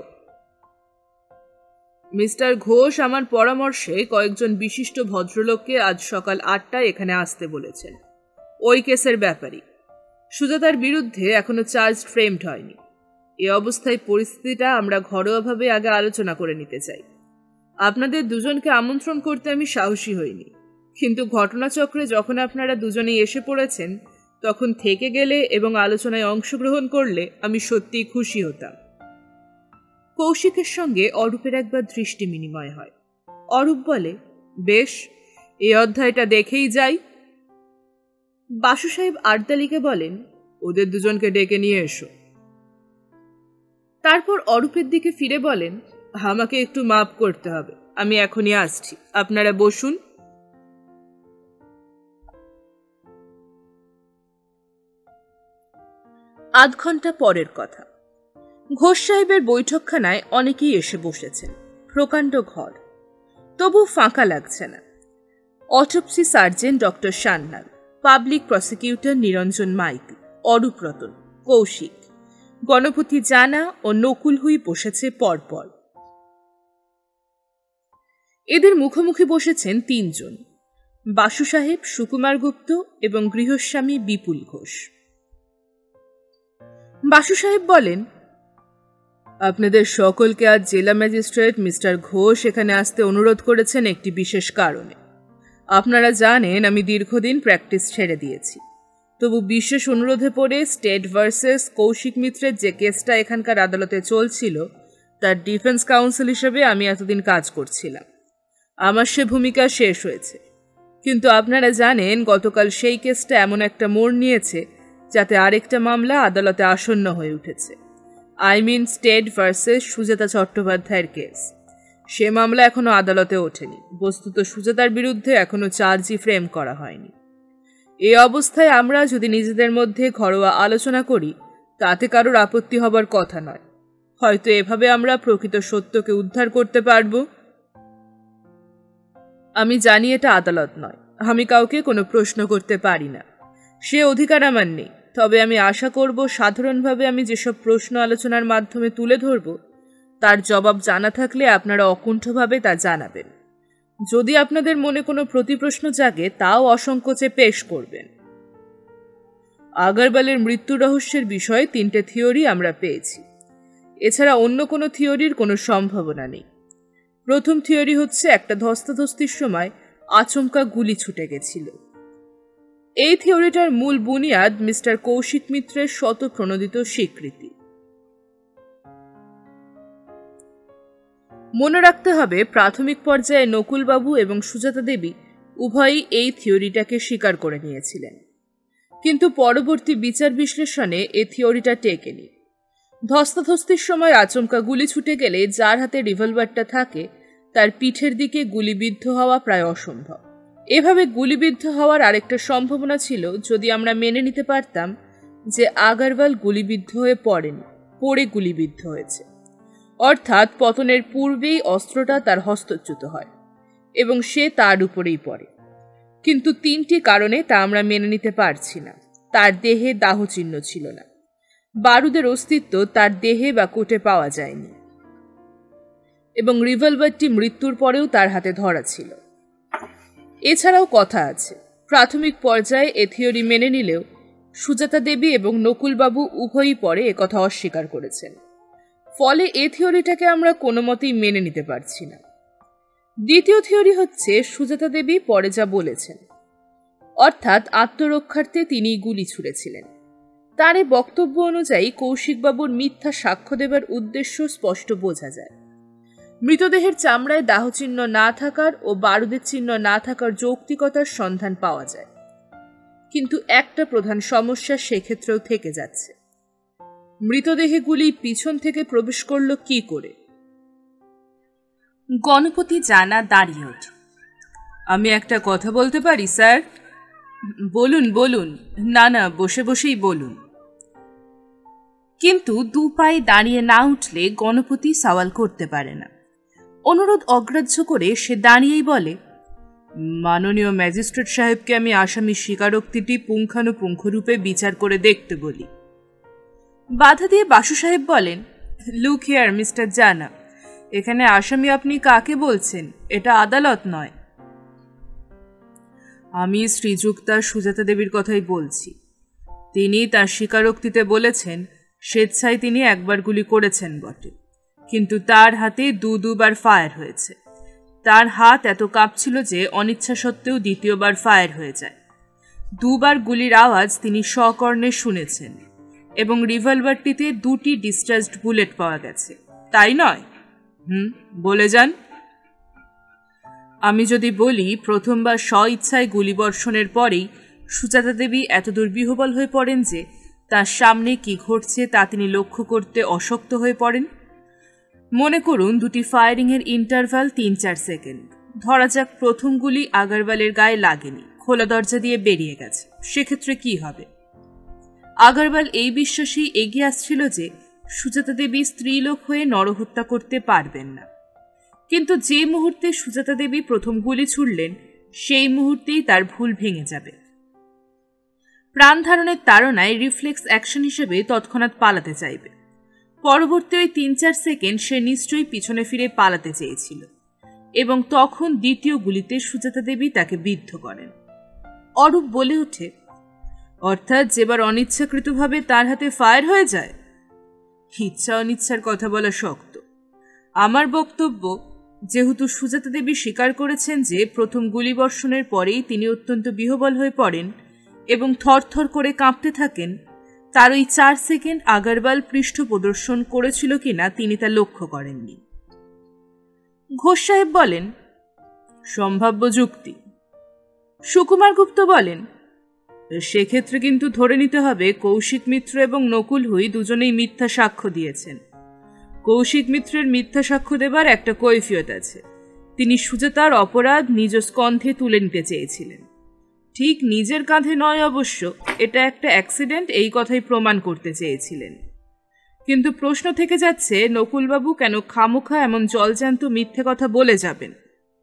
মিস্টার ঘোষ আমার পরামর্শে কয়েকজন বিশিষ্ট ভদ্রলোককে আজ সকাল আটটায় এখানে আসতে বলেছেন। ওই কেসের ব্যাপারই। সুজাতার বিরুদ্ধে এখনো চার্জ ফ্রেমড হয়নি। এ অবস্থায় পরিস্থিতিটা আমরা ঘরোয়াভাবে আগে আলোচনা করে নিতে চাই। আপনাদের দুজনকে আমন্ত্রণ করতে আমি সাহসী হইনি, কিন্তু ঘটনাচক্রে যখন আপনারা দুজনেই এসে পড়েছেন তখন থেকে গেলে এবং আলোচনায় অংশগ্রহণ করলে আমি সত্যিই খুশি হতাম। কৌশিকের সঙ্গে অরূপের একবার দৃষ্টি বিনিময় হয়। অরূপ বলে, বেশ, এই অধ্যায়টা দেখেই যাই। বাসু সাহেব আর্দালিকে বলেন, ওদের দুজনকে ডেকে নিয়ে এসো। তারপর অরূপের দিকে ফিরে বলেন, আমাকে একটু মাপ করতে হবে, আমি এখনই আসছি, আপনারা বসুন। আধ ঘন্টা পরের কথা। ঘোষ সাহেবের বৈঠকখানায় অনেকেই এসে বসেছেন। প্রকাণ্ড ঘর, তবু ফাঁকা লাগছে না। Autopsy surgeon doctor Sanyal, public prosecutor Niranjan Maity, Arup Ratan, Kaushik, Ganapati Jana ও নকুল হুই বসেছে পরপর। এদের মুখোমুখি বসেছেন তিনজন, বাসু সাহেব, সুকুমার গুপ্ত এবং গৃহস্বামী বিপুল ঘোষ। বাসু সাহেব বলেন, আপনাদের সকলকে আজ জেলা ম্যাজিস্ট্রেট মিস্টার ঘোষ এখানে আসতে অনুরোধ করেছেন একটি বিশেষ কারণে। আপনারা জানেন আমি দীর্ঘদিন প্র্যাকটিস ছেড়ে দিয়েছি, তবু বিশেষ অনুরোধে পড়ে স্টেট ভার্সেস কৌশিক মিত্রের যে কেসটা এখানকার আদালতে চলছিল তার ডিফেন্স কাউন্সিল হিসেবে আমি এতদিন কাজ করছিলাম। আমার সে ভূমিকা শেষ হয়েছে, কিন্তু আপনারা জানেন গতকাল সেই কেসটা এমন একটা মোড় নিয়েছে যাতে আরেকটা মামলা আদালতে আসন্ন হয়ে উঠেছে। I mean state versus Sujata চট্টোপাধ্যায়ের কেস। সে মামলা এখনো আদালতে ওঠেনি। বস্তুত সুজাতার বিরুদ্ধে এখনো চার্জই ফ্রেম করা হয়নি। এই অবস্থায় আমরা যদি নিজেদের মধ্যে ঘরোয়া আলোচনা করি তাতে কারোর আপত্তি হবার কথা নয়। হয়তো এভাবে আমরা প্রকৃত সত্যকে উদ্ধার করতে পারব। আমি জানি এটা আদালত নয়, আমি কাউকে কোনো প্রশ্ন করতে পারি না, সে অধিকার আমার নেই। তবে আমি আশা করব সাধারণভাবে আমি যেসব প্রশ্ন আলোচনার মাধ্যমে তুলে ধরব তার জবাব জানা থাকলে আপনারা অকুণ্ঠভাবে তা জানাবেন। যদি আপনাদের মনে কোনো প্রতিপ্রশ্ন জাগে তাও অসংকোচে পেশ করবেন। আগরওয়ালের মৃত্যু রহস্যের বিষয়ে তিনটে থিওরি আমরা পেয়েছি। এছাড়া অন্য কোনো থিওরির কোনো সম্ভাবনা নেই। প্রথম থিওরি হচ্ছে একটা ধস্তাধস্তির সময় আচমকা গুলি ছুটে গেছিল। এই থিওরিটার মূল বুনিয়াদ মিস্টার কৌশিক মিত্রের শত প্রণোদিত স্বীকৃতি। মনে রাখতে হবে, প্রাথমিক পর্যায়ে নকুলবাবু এবং সুজাতা দেবী উভয়ই এই থিওরিটাকে স্বীকার করে নিয়েছিলেন, কিন্তু পরবর্তী বিচার বিশ্লেষণে এ থিওরিটা টেকেনি। ধস্তাধস্তির সময় আচমকা গুলি ছুটে গেলে যার হাতে রিভলভারটা থাকে তার পিঠের দিকে গুলিবিদ্ধ হওয়া প্রায় অসম্ভব। এভাবে গুলিবিদ্ধ হওয়ার আরেকটা সম্ভাবনা ছিল যদি আমরা মেনে নিতে পারতাম যে আগারওয়াল গুলিবিদ্ধ হয়ে পড়েনি, পড়ে গুলিবিদ্ধ হয়েছে, অর্থাৎ পতনের পূর্বেই অস্ত্রটা তার হস্তচ্যুত হয় এবং সে তার উপরেই পড়ে। কিন্তু তিনটি কারণে তা আমরা মেনে নিতে পারছি না। তার দেহে দাহচিহ্ন ছিল না, বারুদের অস্তিত্ব তার দেহে বা কোটে পাওয়া যায়নি, এবং রিভলভারটি মৃত্যুর পরেও তার হাতে ধরা ছিল। এছাড়াও কথা আছে, প্রাথমিক পর্যায়ে এ থিওরি মেনে নিলেও সুজাতা দেবী এবং নকুলবাবু উভয়ই পরে একথা অস্বীকার করেছেন, ফলে এ থিওরিটাকে আমরা কোনো মতেই মেনে নিতে পারছি না। দ্বিতীয় থিওরি হচ্ছে সুজাতা দেবী পরে যা বলেছেন, অর্থাৎ আত্মরক্ষার্থে তিনি গুলি ছুড়েছিলেন। তার এই বক্তব্য অনুযায়ী কৌশিকবাবুর মিথ্যা সাক্ষ্য দেবার উদ্দেশ্য স্পষ্ট বোঝা যায়। মৃতদেহের চামড়ায় দাহচিহ্ন না থাকার ও বারুদের চিহ্ন না থাকার যৌক্তিকতার সন্ধান পাওয়া যায়, কিন্তু একটা প্রধান সমস্যা সেক্ষেত্রেও থেকে যাচ্ছে। মৃতদেহে গুলি পিছন থেকে প্রবেশ করল কি করে? গণপতি জানা দাঁড়িয়ে ওঠে। আমি একটা কথা বলতে পারি স্যার? বলুন বলুন। না না, বসে বসেই বলুন। কিন্তু দু পায়ে দাঁড়িয়ে না উঠলে গণপতি সওয়াল করতে পারে না। অনুরোধ অগ্রাহ্য করে সে দাঁড়িয়েই বলে, মাননীয় ম্যাজিস্ট্রেট সাহেবকে আমি আসামি স্বীকারোক্তিটি পুঙ্খানুপুঙ্খরূপে বিচার করে দেখতে বলি। বাধা দিয়ে বাসু সাহেব বলেন, লুক হিয়ার মিস্টার জানা, এখানে আসামি আপনি কাকে বলছেন? এটা আদালত নয়। আমি শ্রীযুক্তা সুজাতা দেবীর কথাই বলছি। তিনি তার স্বীকারোক্তিতে বলেছেন স্বেচ্ছায় তিনি একবার গুলি করেছেন বটে, কিন্তু তার হাতে দু দুবার ফায়ার হয়েছে। তার হাত এত কাঁপছিল যে অনিচ্ছা সত্ত্বেও দ্বিতীয়বার ফায়ার হয়ে যায়। দুবার গুলির আওয়াজ তিনি স্বকর্ণে শুনেছেন এবং রিভলভারটিতে দুটি ডিসচার্জড বুলেট পাওয়া গেছে, তাই নয়? হুম, বলে যান। আমি যদি বলি প্রথমবার স্ব ইচ্ছায় গুলিবর্ষণের পরেই সুজাতা দেবী এত দুর্বিহবল হয়ে পড়েন যে তার সামনে কি ঘটছে তা তিনি লক্ষ্য করতে অশক্ত হয়ে পড়েন। মনে করুন দুটি ফায়ারিংয়ের ইন্টারভাল তিন চার সেকেন্ড। ধরা যাক প্রথম গুলি আগারওয়ালের গায়ে লাগেনি, খোলা দরজা দিয়ে বেরিয়ে গেছে। সেক্ষেত্রে কি হবে? আগারওয়াল এই বিশ্বাসেই এগিয়ে আসছিল যে সুজাতা দেবী স্ত্রীলোক হয়ে নরহত্যা করতে পারবেন না, কিন্তু যে মুহূর্তে সুজাতা দেবী প্রথম গুলি ছুড়লেন সেই মুহূর্তেই তার ভুল ভেঙে যাবে। প্রাণ ধারণের তাড়নায় রিফ্লেক্স অ্যাকশন হিসেবে তৎক্ষণাৎ পালাতে চাইবে। পরবর্তী ওই তিন চার সেকেন্ড সে নিশ্চয়ই পিছনে ফিরে পালাতে চেয়েছিল, এবং তখন দ্বিতীয় গুলিতে সুজাতা দেবী তাকে বিদ্ধ করেন। অরূপ বলে ওঠে, অর্থাৎ যেবার অনিচ্ছাকৃতভাবে তার হাতে ফায়ার হয়ে যায়। ইচ্ছা অনিচ্ছার কথা বলা শক্ত। আমার বক্তব্য, যেহেতু সুজাতা দেবী স্বীকার করেছেন যে প্রথম গুলিবর্ষণের পরেই তিনি অত্যন্ত বিহ্বল হয়ে পড়েন এবং থরথর করে কাঁপতে থাকেন, তার ওই চার সেকেন্ড আগারওয়াল পৃষ্ঠ প্রদর্শন করেছিল কিনা তিনি তা লক্ষ্য করেননি। ঘোষ সাহেব বলেন, সম্ভাব্য যুক্তি। সুকুমার গুপ্ত বলেন, সেক্ষেত্রে কিন্তু ধরে নিতে হবে কৌশিক মিত্র এবং নকুল হুই দুজনেই মিথ্যা সাক্ষ্য দিয়েছেন। কৌশিক মিত্রের মিথ্যা সাক্ষ্য দেবার একটা কৈফিয়ত আছে। তিনি সুজাতার অপরাধ নিজ স্কন্ধে তুলে নিতে চেয়েছিলেন। ঠিক নিজের কাঁধে নয় অবশ্য, এটা একটা অ্যাক্সিডেন্ট, এই কথাই প্রমাণ করতে চেয়েছিলেন। কিন্তু প্রশ্ন থেকে যাচ্ছে, নকুলবাবু কেন খামোখা এমন জলজ্যান্ত মিথ্যে কথা বলে যাবেন?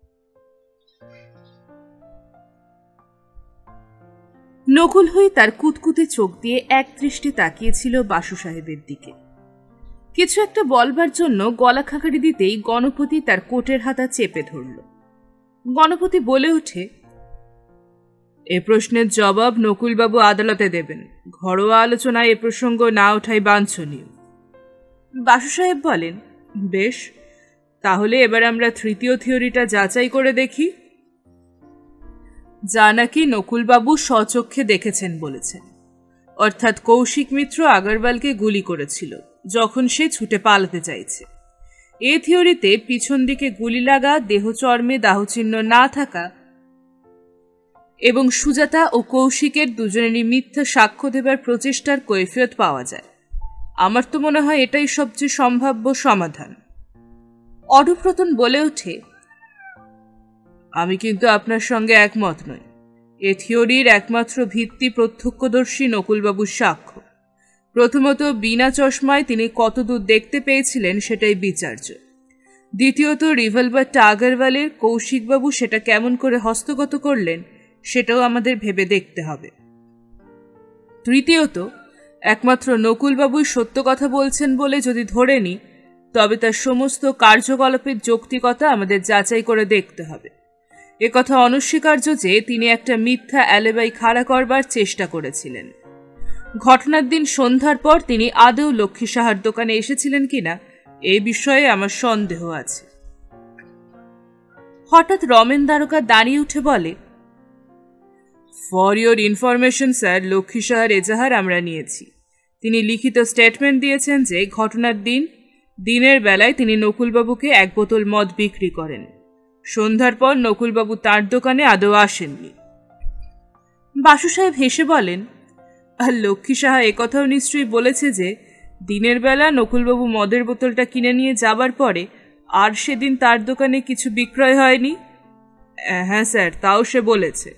নকুল হুই তার কুতকুতে চোখ দিয়ে এক দৃষ্টি তাকিয়েছিল বাসু সাহেবের দিকে। কিছু একটা বলবার জন্য গলা খাকারি দিতেই গণপতি তার কোটের হাতা চেপে ধরল। গণপতি বলে ওঠে, এ প্রশ্নের জবাব নকুলবাবু আদালতে দেবেন। ঘরোয়া আলোচনায় এ প্রসঙ্গ না ওঠাই বাঞ্ছনীয়। বাসু সাহেব বলেন, বেশ, তাহলে এবার আমরা তৃতীয় থিওরিটা যাচাই করে দেখি। যা নাকি নকুলবাবু স্বচক্ষে দেখেছেন বলেছেন, অর্থাৎ কৌশিক মিত্র আগরওয়ালকে গুলি করেছিল যখন সে ছুটে পালাতে চাইছে। এ থিওরিতে পিছন দিকে গুলি লাগা, দেহচর্মে দাহচিহ্ন না থাকা এবং সুজাতা ও কৌশিকের দুজনেরই মিথ্যা সাক্ষ্য দেবার প্রচেষ্টার কৈফিয়ত পাওয়া যায়। আমার তো মনে হয় এটাই সবচেয়ে সম্ভাব্য সমাধান। অডুপ্রতন বলে ওঠে, আমি কিন্তু আপনার সঙ্গে একমত নই। এ থিওরির একমাত্র ভিত্তি প্রত্যক্ষদর্শী নকুলবাবুর সাক্ষ্য। প্রথমত, বিনা চশমায় তিনি কতদূর দেখতে পেয়েছিলেন সেটাই বিচার্য। দ্বিতীয়ত, রিভলভারটা আগরওয়ালের, কৌশিকবাবু সেটা কেমন করে হস্তগত করলেন সেটাও আমাদের ভেবে দেখতে হবে। তৃতীয়ত, একমাত্র নকুলবাবুই সত্য কথা বলছেন বলে যদি ধরে নিই, তবে তার সমস্ত কার্যকলাপের যৌক্তিকতা আমাদের যাচাই করে দেখতে হবে। একথা অনস্বীকার্য যে তিনি একটা মিথ্যা অ্যালিবাই খাড়া করবার চেষ্টা করেছিলেন। ঘটনার দিন সন্ধ্যার পর তিনি আদৌ লক্ষ্মী সাহার দোকানে এসেছিলেন কিনা এই বিষয়ে আমার সন্দেহ আছে। হঠাৎ রমেন দ্বারকা দাঁড়িয়ে উঠে বলে, for your information sir, Lakshmi সাহার এজাহার আমরা নিয়েছি। তিনি লিখিত স্টেটমেন্ট দিয়েছেন যে ঘটনার দিন দিনের বেলায় তিনি নকুলবাবুকে এক বোতল মদ বিক্রি করেন। সন্ধ্যার পর নকুলবাবু তার দোকানে আদৌ আসেননি। বাসু সাহেব হেসে বলেন, আর লক্ষ্মী সাহা একথাও নিশ্চয়ই বলেছে যে দিনের বেলা নকুলবাবু মদের বোতলটা কিনে নিয়ে যাবার পরে আর সেদিন তার দোকানে কিছু বিক্রয় হয়নি। হ্যাঁ স্যার, তাও সে বলেছে।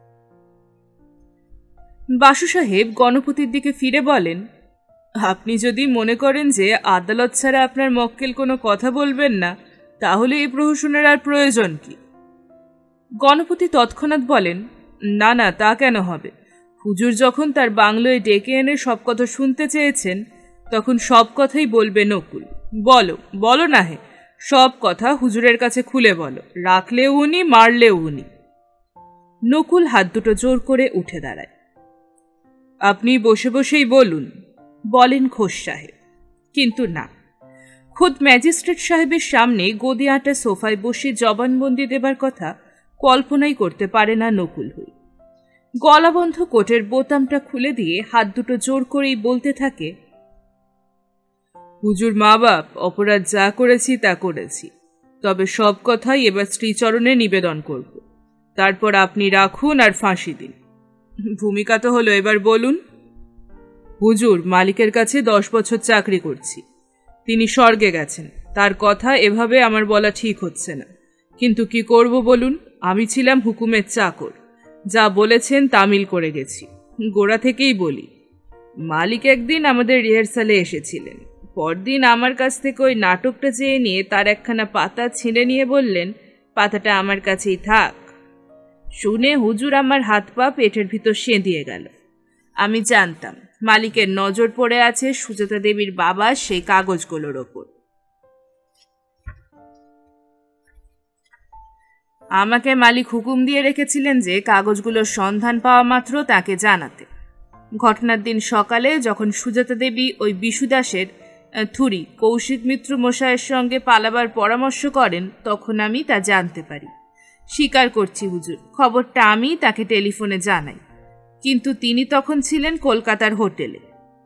বাসু সাহেব গণপতির দিকে ফিরে বলেন, আপনি যদি মনে করেন যে আদালত ছাড়া আপনার মক্কেল কোনো কথা বলবেন না, তাহলে এই প্রহসনের আর প্রয়োজন কি? গণপতি তৎক্ষণাৎ বলেন, না না, তা কেন হবে? হুজুর যখন তার বাংলোয় ডেকে এনে সব কথা শুনতে চেয়েছেন, তখন সব কথাই বলবে নকুল। বলো বলো না হে, সব কথা হুজুরের কাছে খুলে বলো, রাখলেও উনি, মারলেও উনি। নকুল হাত দুটো জোর করে উঠে দাঁড়ায়। আপনি বসে বসেই বলুন, বলেন ঘোষ সাহেব। কিন্তু না, খোদ ম্যাজিস্ট্রেট সাহেবের সামনে গদি আঁটা সোফায় বসে জবানবন্দি দেবার কথা কল্পনাই করতে পারে না নকুল হই। গলাবন্ধ কোটের বোতামটা খুলে দিয়ে হাত দুটো জোর করেই বলতে থাকে, হুজুর মা বাপ, অপরাধ যা করেছি তা করেছি, তবে সব কথাই এবার শ্রীচরণে নিবেদন করব। তারপর আপনি রাখুন আর ফাঁসি দিন। ভূমিকা তো হলো, এবার বলুন। হুজুর, মালিকের কাছে দশ বছর চাকরি করছি। তিনি স্বর্গে গেছেন, তার কথা এভাবে আমার বলা ঠিক হচ্ছে না, কিন্তু কি করব বলুন? আমি ছিলাম হুকুমের চাকর, যা বলেছেন তামিল করে গেছি। গোড়া থেকেই বলি, মালিক একদিন আমাদের রিহার্সালে এসেছিলেন। পরদিন আমার কাছ থেকে ওই নাটকটা চেয়ে নিয়ে তার একখানা পাতা ছিঁড়ে নিয়ে বললেন, পাতাটা আমার কাছেই থাক। শুনে হুজুর আমার হাত পা পেটের ভিতর সেঁধিয়ে গেল। আমি জানতাম মালিকের নজর পড়ে আছে সুজাতা দেবীর বাবা সেই কাগজগুলোর ওপর। আমাকে মালিক হুকুম দিয়ে রেখেছিলেন যে কাগজগুলোর সন্ধান পাওয়া মাত্র তাকে জানাতে। ঘটনার দিন সকালে যখন সুজাতা দেবী ওই বিশুদাসের থুরি কৌশিক মিত্র মশাইয়ের সঙ্গে পালাবার পরামর্শ করেন, তখন আমি তা জানতে পারি। স্বীকার করছি হুজুর, খবরটা আমি তাকে টেলিফোনে জানাই, কিন্তু তিনি তখন ছিলেন কলকাতার হোটেলে।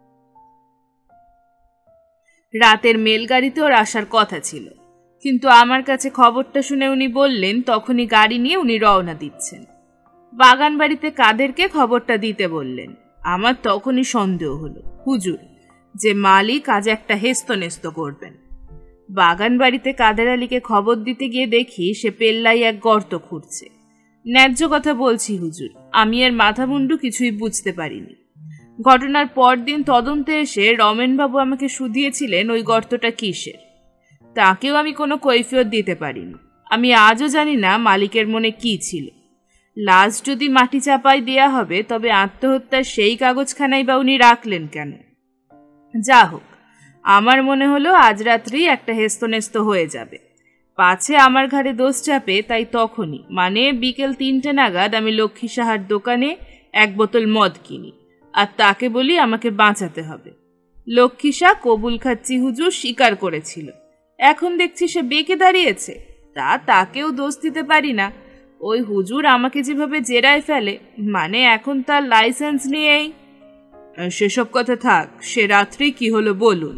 রাতের মেলগাড়িতে ওর আসার কথা ছিল, কিন্তু আমার কাছে খবরটা শুনে উনি বললেন তখনই গাড়ি নিয়ে উনি রওনা দিচ্ছেন। বাগান বাড়িতে কাদেরকে খবরটা দিতে বললেন। আমার তখনই সন্দেহ হলো হুজুর যে মালিক আজ একটা হেস্তনেস্ত করবেন। বাগান বাড়িতে কাদের আলীকে খবর দিতে গিয়ে দেখি সে পেল্লাই এক গর্ত খুঁড়ছে। ন্যায্য কথা বলছি হুজুর, আমি আর মাথা মুন্ডু কিছুই বুঝতে পারিনি। ঘটনার পর দিন তদন্তে এসে রমেনবাবু আমাকে শুধিয়েছিলেন ওই গর্তটা কিসের। তাকেও আমি কোনো কৈফিয়ত দিতে পারিনি। আমি আজও জানি না মালিকের মনে কি ছিল। লাশ যদি মাটি চাপাই দেয়া হবে, তবে আত্মহত্যার সেই কাগজখানাই বা উনি রাখলেন কেন? যা হোক, আমার মনে হলো আজ রাত্রেই একটা হেস্তনেস্ত হয়ে যাবে। পাছে আমার ঘাড়ে দোষ চাপে, তাই তখনই মানে বিকেল তিনটে নাগাদ আমি লক্ষ্মী সাহার দোকানে এক বোতল মদ কিনি, আর তাকে বলি আমাকে বাঁচাতে হবে। লক্ষ্মী সাহা কবুল খাচ্ছি হুজুর স্বীকার করেছিল। এখন দেখছি সে বেঁকে দাঁড়িয়েছে। তা তাকেও দোষ দিতে পারি না। ওই হুজুর আমাকে যেভাবে জেরায় ফেলে, মানে এখন তার লাইসেন্স নিয়েই। সেসব কথা থাক, সে রাত্রি কি হলো বলুন।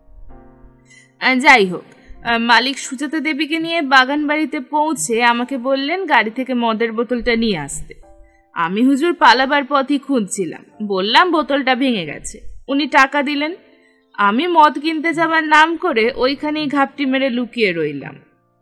যাই হোক, মালিক সুজাতা দেবীকে নিয়ে বাগান বাড়িতে পৌঁছে আমাকে বললেন গাড়ি থেকে মদের বোতলটা নিয়ে আসতে। আমি হুজুর পালাবার পথই খুঁজছিলাম, বললাম বোতলটা ভেঙে গেছে। উনি টাকা দিলেন। আমি মদ কিনতে যাবার নাম করে ওইখানেই ঘাপটি মেরে লুকিয়ে রইলাম।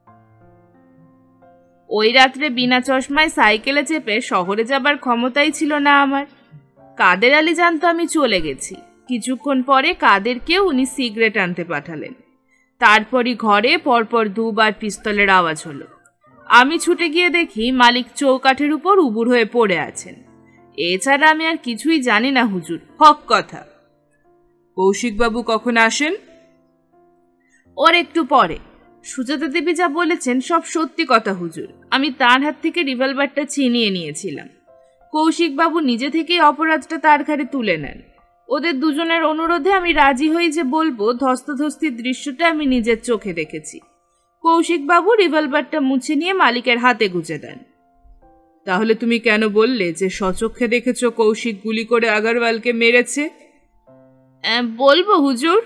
ওই রাত্রে বিনা চশমায় সাইকেলে চেপে শহরে যাবার ক্ষমতাই ছিল না আমার। কাদের আলী জানতো আমি চলে গেছি। কিছুক্ষণ পরে কাদেরকেও উনি সিগারেট আনতে পাঠালেন। তারপরই ঘরে পরপর দুবার পিস্তলের আওয়াজ হলো। আমি ছুটে গিয়ে দেখি মালিক চৌকাঠের উপর উবুর হয়ে পড়ে আছেন। এছাড়া আমি আর কিছুই জানি না হুজুর, হক কথা। কৌশিকবাবু কখন আসেন? ওর একটু পরে। সুজাতা দেবী যা বলেছেন সব সত্যি কথা হুজুর। আমি তার হাত থেকে রিভলভারটা ছিনিয়ে নিয়েছিলাম। কৌশিকবাবু নিজে থেকেই অপরাধটা তার ঘাড়ে তুলে নেন। ওদের দুজনের অনুরোধে আমি রাজি হই যে বলবো ধস্তাধস্তির দৃশ্যটা আমি নিজের চোখে দেখেছি। কৌশিকবাবু রিভলভারটা মুছে নিয়ে মালিকের হাতে গুঁজে দেন। তাহলে তুমি কেন বললে যে স্বচক্ষে দেখেছ কৌশিক গুলি করে আগারওয়ালকে মেরেছে? বলবো হুজুর।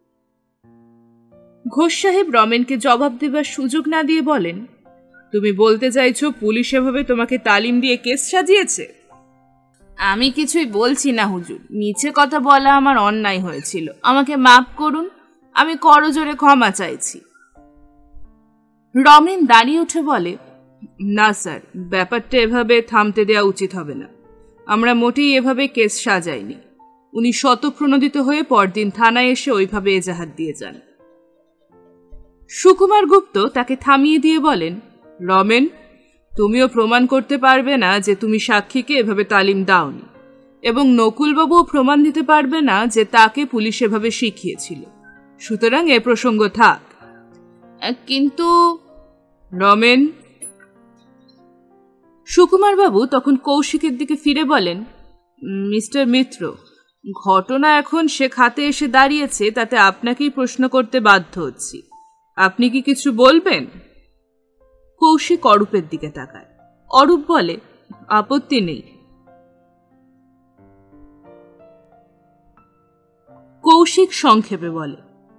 ঘোষ সাহেব রমেনকে জবাব দেবার সুযোগ না দিয়ে বলেন, তুমি বলতে চাইছো পুলিশ এভাবে তোমাকে তালিম দিয়ে কেস সাজিয়েছে? আমি কিছুই বলছি না হুজুর, মিছে কথা বলা আমার অন্যায় হয়েছিল, আমাকে মাফ করুন। আমি করজোরে ক্ষমা চাইছি। রমেন দাঁড়িয়ে উঠে বলে, না স্যার, ব্যাপারটা এভাবে থামতে দেওয়া উচিত হবে না। আমরা মোটেই এভাবে কেস সাজাইনি। উনি শতপ্রণোদিত হয়ে পরদিন থানায় এসে ওইভাবে এজাহার দিয়ে যান। সুকুমার গুপ্ত তাকে থামিয়ে দিয়ে বলেন, রমেন, তুমিও প্রমাণ করতে পারবে না যে তুমি সাক্ষীকে এভাবে তালিম দাওনি, এবং নকুলবাবুও প্রমাণ দিতে পারবে না যে তাকে পুলিশ এভাবে শিখিয়েছিল। সুতরাং এ প্রসঙ্গ থাক। কিন্তু রমেন। সুকুমার বাবু তখন কৌশিকের দিকে ফিরে বলেন, মিস্টার মিত্র, ঘটনা এখন সে খাতে এসে দাঁড়িয়েছে, তাতে আপনাকেই প্রশ্ন করতে বাধ্য হচ্ছি। আপনি কি কিছু বলবেন? কৌশিক অরূপের দিকে তাকায়। অরূপ বলে, আপত্তি নেই। কৌশিক সংক্ষেপে বলে,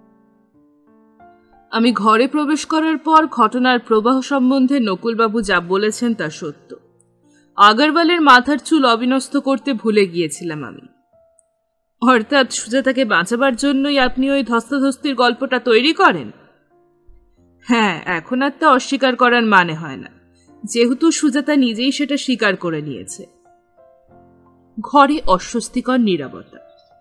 আমি ঘরে প্রবেশ করার পর ঘটনার প্রবাহ সম্বন্ধে নকুলবাবু যা বলেছেন তা সত্য। আগারওয়ালের মাথার চুল অবিন্যস্ত করতে ভুলে গিয়েছিলাম আমি। অর্থাৎ সুজাতাকে বাঁচাবার জন্যই আপনি ওই ধস্তাধস্তির গল্পটা তৈরি করেন? হ্যাঁ, এখন আর তা অস্বীকার করার মানে হয় না, যেহেতু সুজাতা নিজেই সেটা স্বীকার করে নিয়েছে। ঘরে অস্বস্তিকর নীরবতা।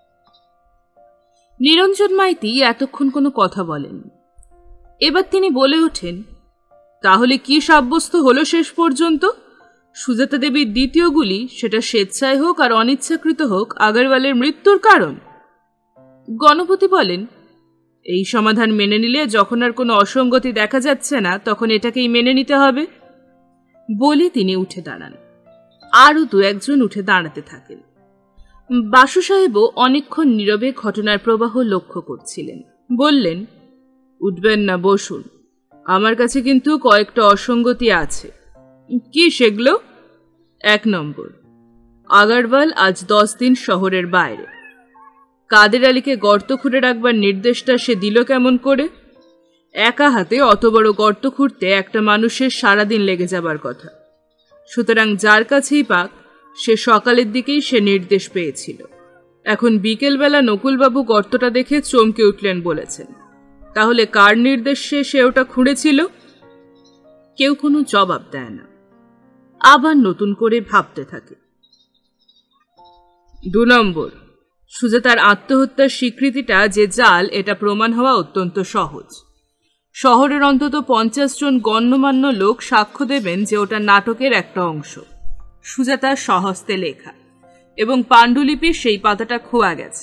নিরঞ্জন মাইতি এতক্ষণ কোনো কথা বলেননি। এবার তিনি বলে ওঠেন, তাহলে কি সাব্যস্ত হলো শেষ পর্যন্ত? সুজাতা দেবীর দ্বিতীয় গুলি, সেটা স্বেচ্ছায় হোক আর অনিচ্ছাকৃত হোক, আগারওয়ালের মৃত্যুর কারণ। গণপতি বলেন, এই সমাধান মেনে নিলে যখন আর কোনো অসঙ্গতি দেখা যাচ্ছে না, তখন এটাকেই মেনে নিতে হবে। বলে তিনি উঠে দাঁড়ান। আরও দু একজন উঠে দাঁড়াতে থাকেন। বাসু সাহেবও অনেকক্ষণ নীরবে ঘটনার প্রবাহ লক্ষ্য করছিলেন। বললেন, উঠবেন না, বসুন। আমার কাছে কিন্তু কয়েকটা অসঙ্গতি আছে। কি সেগুলো? এক নম্বর, আগারওয়াল আজ দশ দিন শহরের বাইরে। কাদের আলীকে গর্ত খুঁড়ে রাখবার নির্দেশটা সে দিল কেমন করে? একা হাতে অত বড় গর্ত খুঁড়তে একটা মানুষের সারাদিন লেগে যাবার কথা। সুতরাং যার কাছেই পাক, সে সকালের দিকেই সে নির্দেশ পেয়েছিল। এখন বিকেলবেলা নকুলবাবু গর্তটা দেখে চমকে উঠলেন বলেছেন। তাহলে কার নির্দেশে সে ওটা খুঁড়েছিল? কেউ কোনো জবাব দেয় না, আবার নতুন করে ভাবতে থাকে। দু নম্বর, সুজাতার আত্মহত্যার স্বীকৃতিটা যে জাল, এটা প্রমাণ হওয়া অত্যন্ত সহজ। শহরের অন্তত পঞ্চাশ জন গণ্যমান্য লোক সাক্ষ্য দেবেন যে ওটা নাটকের একটা অংশ, সুজাতার স্বহস্তে লেখা, এবং পাণ্ডুলিপির সেই পাতাটা খোয়া গেছে।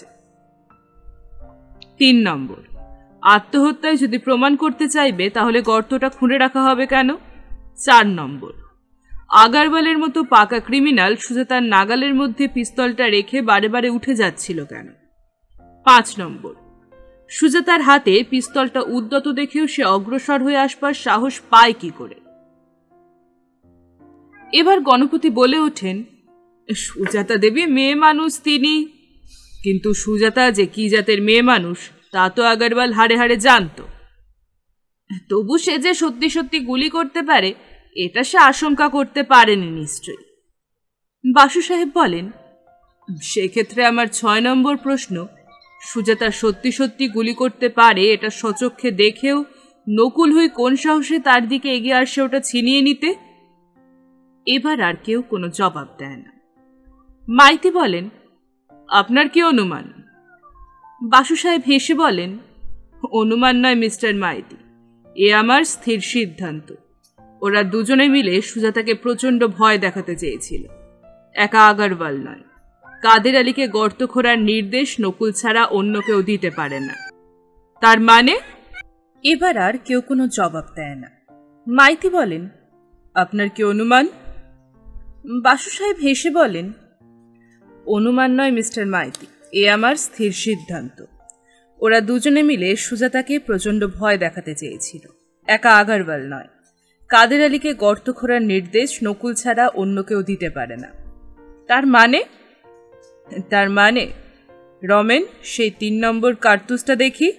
তিন নম্বর, আত্মহত্যায় যদি প্রমাণ করতে চাইবে তাহলে গর্তটা খুঁড়ে রাখা হবে কেন? চার নম্বর, আগারওয়ালের মতো পাকা ক্রিমিনাল সুজাতার নাগালের মধ্যে পিস্তলটা রেখে বারে বারে উঠে যাচ্ছিল কেন? পাঁচ নম্বর, সুজাতার হাতে পিস্তলটা উদ্যত দেখেও সে অগ্রসর হয়ে আসবার সাহস পায় কি করে? এবার গণপতি বলে ওঠেন, সুজাতা দেবী মেয়ে মানুষ তিনি, কিন্তু সুজাতা যে কি জাতের মেয়ে মানুষ তা তো আগরওয়াল হাড়ে হাড়ে জানত। তবু সে যে সত্যি সত্যি গুলি করতে পারে এটা সে আশঙ্কা করতে পারেনি নিশ্চয়ই। বাসু সাহেব বলেন, সেক্ষেত্রে আমার ছয় নম্বর প্রশ্ন, সুজাতা সত্যি সত্যি গুলি করতে পারে এটা সচক্ষে দেখেও নকুল হুই কোন সাহসে তার দিকে এগিয়ে আসে ওটা ছিনিয়ে নিতে? এবার আর কেউ কোনো জবাব দেয় না। মাইতি বলেন, আপনার কি অনুমান? বাসু সাহেব হেসে বলেন, অনুমান নয় মিস্টার মাইতি, এ আমার স্থির সিদ্ধান্ত। ওরা দুজনে মিলে সুজাতাকে প্রচণ্ড ভয় দেখাতে চেয়েছিল, একা আগরওয়াল নয়। কাদের আলীকে গর্ত খোঁড়ার নির্দেশ নকুল ছাড়া অন্য কেউ দিতে পারে না। তার মানে? এবার আর কেউ কোনো জবাব দেয় না। মাইতি বলেন, আপনার কি অনুমান? বাসু সাহেব হেসে বলেন, অনুমান নয় মিস্টার মাইতি, এ আমার স্থির সিদ্ধান্ত। ওরা দুজনে মিলে সুজাতাকে প্রচণ্ড ভয় দেখাতে চেয়েছিল, একা আগরওয়াল নয়। কাদের আলীকে গর্ত খোঁড়ার নির্দেশ নকুল ছাড়া অন্য কেউ দিতে পারে না। তার মানে? তার মানে রমেন, সেই তিন নম্বর কার্তুজটা দেখি।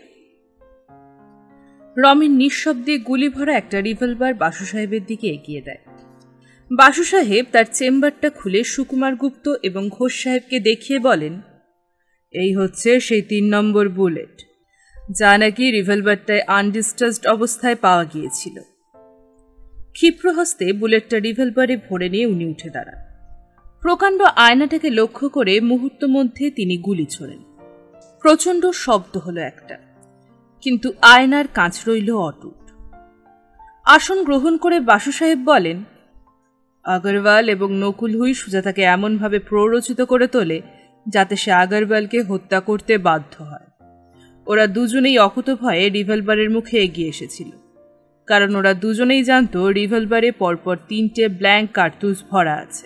রমেন নিঃশব্দে গুলি ভরা একটা রিভলভার বাসু সাহেবের দিকে এগিয়ে দেয়। বাসু সাহেব তার চেম্বারটা খুলে সুকুমার গুপ্ত এবং ঘোষ সাহেবকে দেখিয়ে বলেন, এই হচ্ছে সেই তিন নম্বর বুলেট, যা নাকি রিভলভারটায় আনডিসচার্জড অবস্থায় পাওয়া গিয়েছিল। ক্ষিপ্রহস্তে বুলেটটা রিভলভারে ভরে নিয়ে উনি উঠে দাঁড়ান। প্রকাণ্ড আয়নাটাকে লক্ষ্য করে মুহূর্ত মধ্যে তিনি গুলি ছোড়েন। প্রচণ্ড শব্দ হলো একটা, কিন্তু আয়নার কাঁচ রইল অটুট। আসন গ্রহণ করে বাসু সাহেব বলেন, আগরওয়াল এবং নকুল হুই সুজাতাকে এমনভাবে প্ররোচিত করে তোলে যাতে সে আগরওয়ালকে হত্যা করতে বাধ্য হয়। ওরা দুজনেই অকুতভয়ে রিভলভারের মুখে এগিয়ে এসেছিল, কারণ ওরা দুজনেই জানত রিভলভারে পরপর তিনটে ব্ল্যাঙ্ক কার্তুজ ভরা আছে।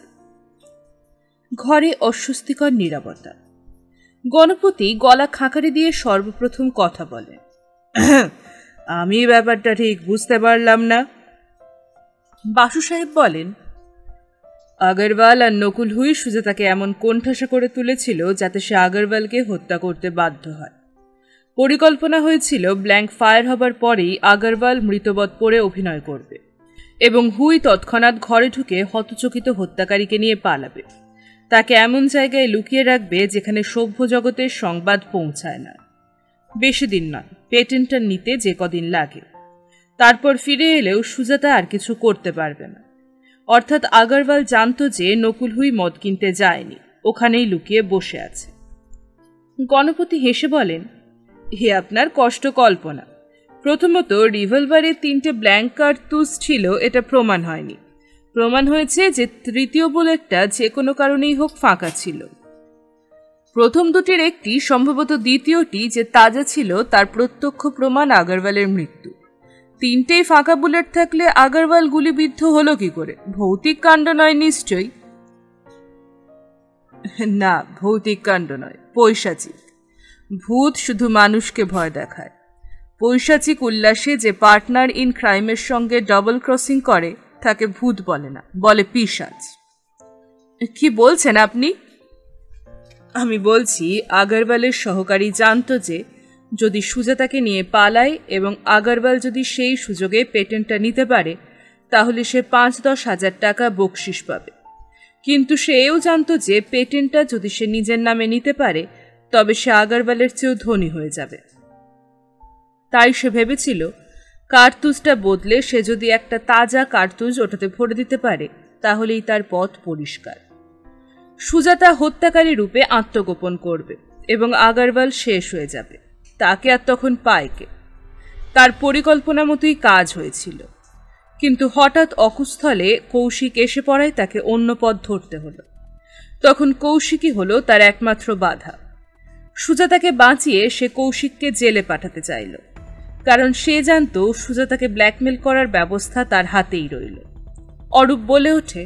ঘরে অস্বস্তিকর নীরবতা। গণপতি গলা খাঁকারি দিয়ে সর্বপ্রথম কথা বলেন, আমি ব্যাপারটা ঠিক বুঝতে পারলাম না। বাসু সাহেব বলেন, আগরওয়াল আর নকুল হুই সুজাতাকে এমন কোণঠাসা করে তুলেছিল যাতে সে আগরওয়ালকে হত্যা করতে বাধ্য হয়। পরিকল্পনা হয়েছিল ব্ল্যাঙ্ক ফায়ার হবার পরেই আগরওয়াল মৃতবৎ পড়ে অভিনয় করবে এবং হুই তৎক্ষণাৎ ঘরে ঢুকে হতচকিত হত্যাকারীকে নিয়ে পালাবে, তাকে এমন জায়গায় লুকিয়ে রাখবে যেখানে সভ্য জগতের সংবাদ পৌঁছায় না। বেশি দিন নয়, পেটেন্টটা নিতে যে কদিন লাগে। তারপর ফিরে এলেও সুজাতা আর কিছু করতে পারবে না। অর্থাৎ আগরওয়াল জানত যে নকুল হুই মদ কিনতে যায়নি, ওখানেই লুকিয়ে বসে আছে। গণপতি হেসে বলেন, হে আপনার কষ্ট কল্পনা। প্রথমত, রিভলভারে তিনটে ব্ল্যাঙ্ক কার্তুজ ছিল এটা প্রমাণ হয়নি। প্রমাণ হয়েছে যে তৃতীয় বুলেটটা যে কোনো কারণেই হোক ফাঁকা ছিল। প্রথম দুটির একটি, সম্ভবত দ্বিতীয়টি যে তাজা ছিল, তার প্রত্যক্ষ প্রমাণ আগরওয়ালের মৃত্যু। তিনটেই ফাঁকা বুলেট থাকলে আগরওয়াল গুলিবিদ্ধ হলো কি করে? ভৌতিক কাণ্ড নয় নিশ্চয়ই? না, ভৌতিক কাণ্ড নয়, পৈশাচিক। ভূত শুধু মানুষকে ভয় দেখায়। পৈশাচিক উল্লাসে যে পার্টনার ইন ক্রাইমের সঙ্গে ডবল ক্রসিং করে তাকে ভূত বলে না, বলে পিশাচ। কি বলছেন আপনি? আমি বলছি, আগরওয়ালের সহকারী জানত যে যদি সুজাতাকে নিয়ে পালায় এবং আগরওয়াল যদি সেই সুযোগে পেটেন্টটা নিতে পারে তাহলে সে পাঁচ দশ হাজার টাকা বকশিস পাবে। কিন্তু সে এও জানত যে পেটেন্টটা যদি সে নিজের নামে নিতে পারে তবে সে আগরওয়ালের চেয়েও ধনী হয়ে যাবে। তাই সে ভেবেছিল কার্তুজটা বদলে সে যদি একটা তাজা কার্তুজ ওটাতে ভরে দিতে পারে তাহলেই তার পথ পরিষ্কার। সুজাতা হত্যাকারী রূপে আত্মগোপন করবে এবং আগরওয়াল শেষ হয়ে যাবে। তাকে আর তখন পায় কে? তার পরিকল্পনা মতোই কাজ হয়েছিল, কিন্তু হঠাৎ অকুস্থলে কৌশিক এসে পড়ায় তাকে অন্য পথ ধরতে হলো। তখন কৌশিকই হলো তার একমাত্র বাধা। সুজাতাকে বাঁচিয়ে সে কৌশিককে জেলে পাঠাতে চাইল, কারণ সে জানত সুজাতাকে ব্ল্যাকমেল করার ব্যবস্থা তার হাতেই রইল। অরূপ বলে ওঠে,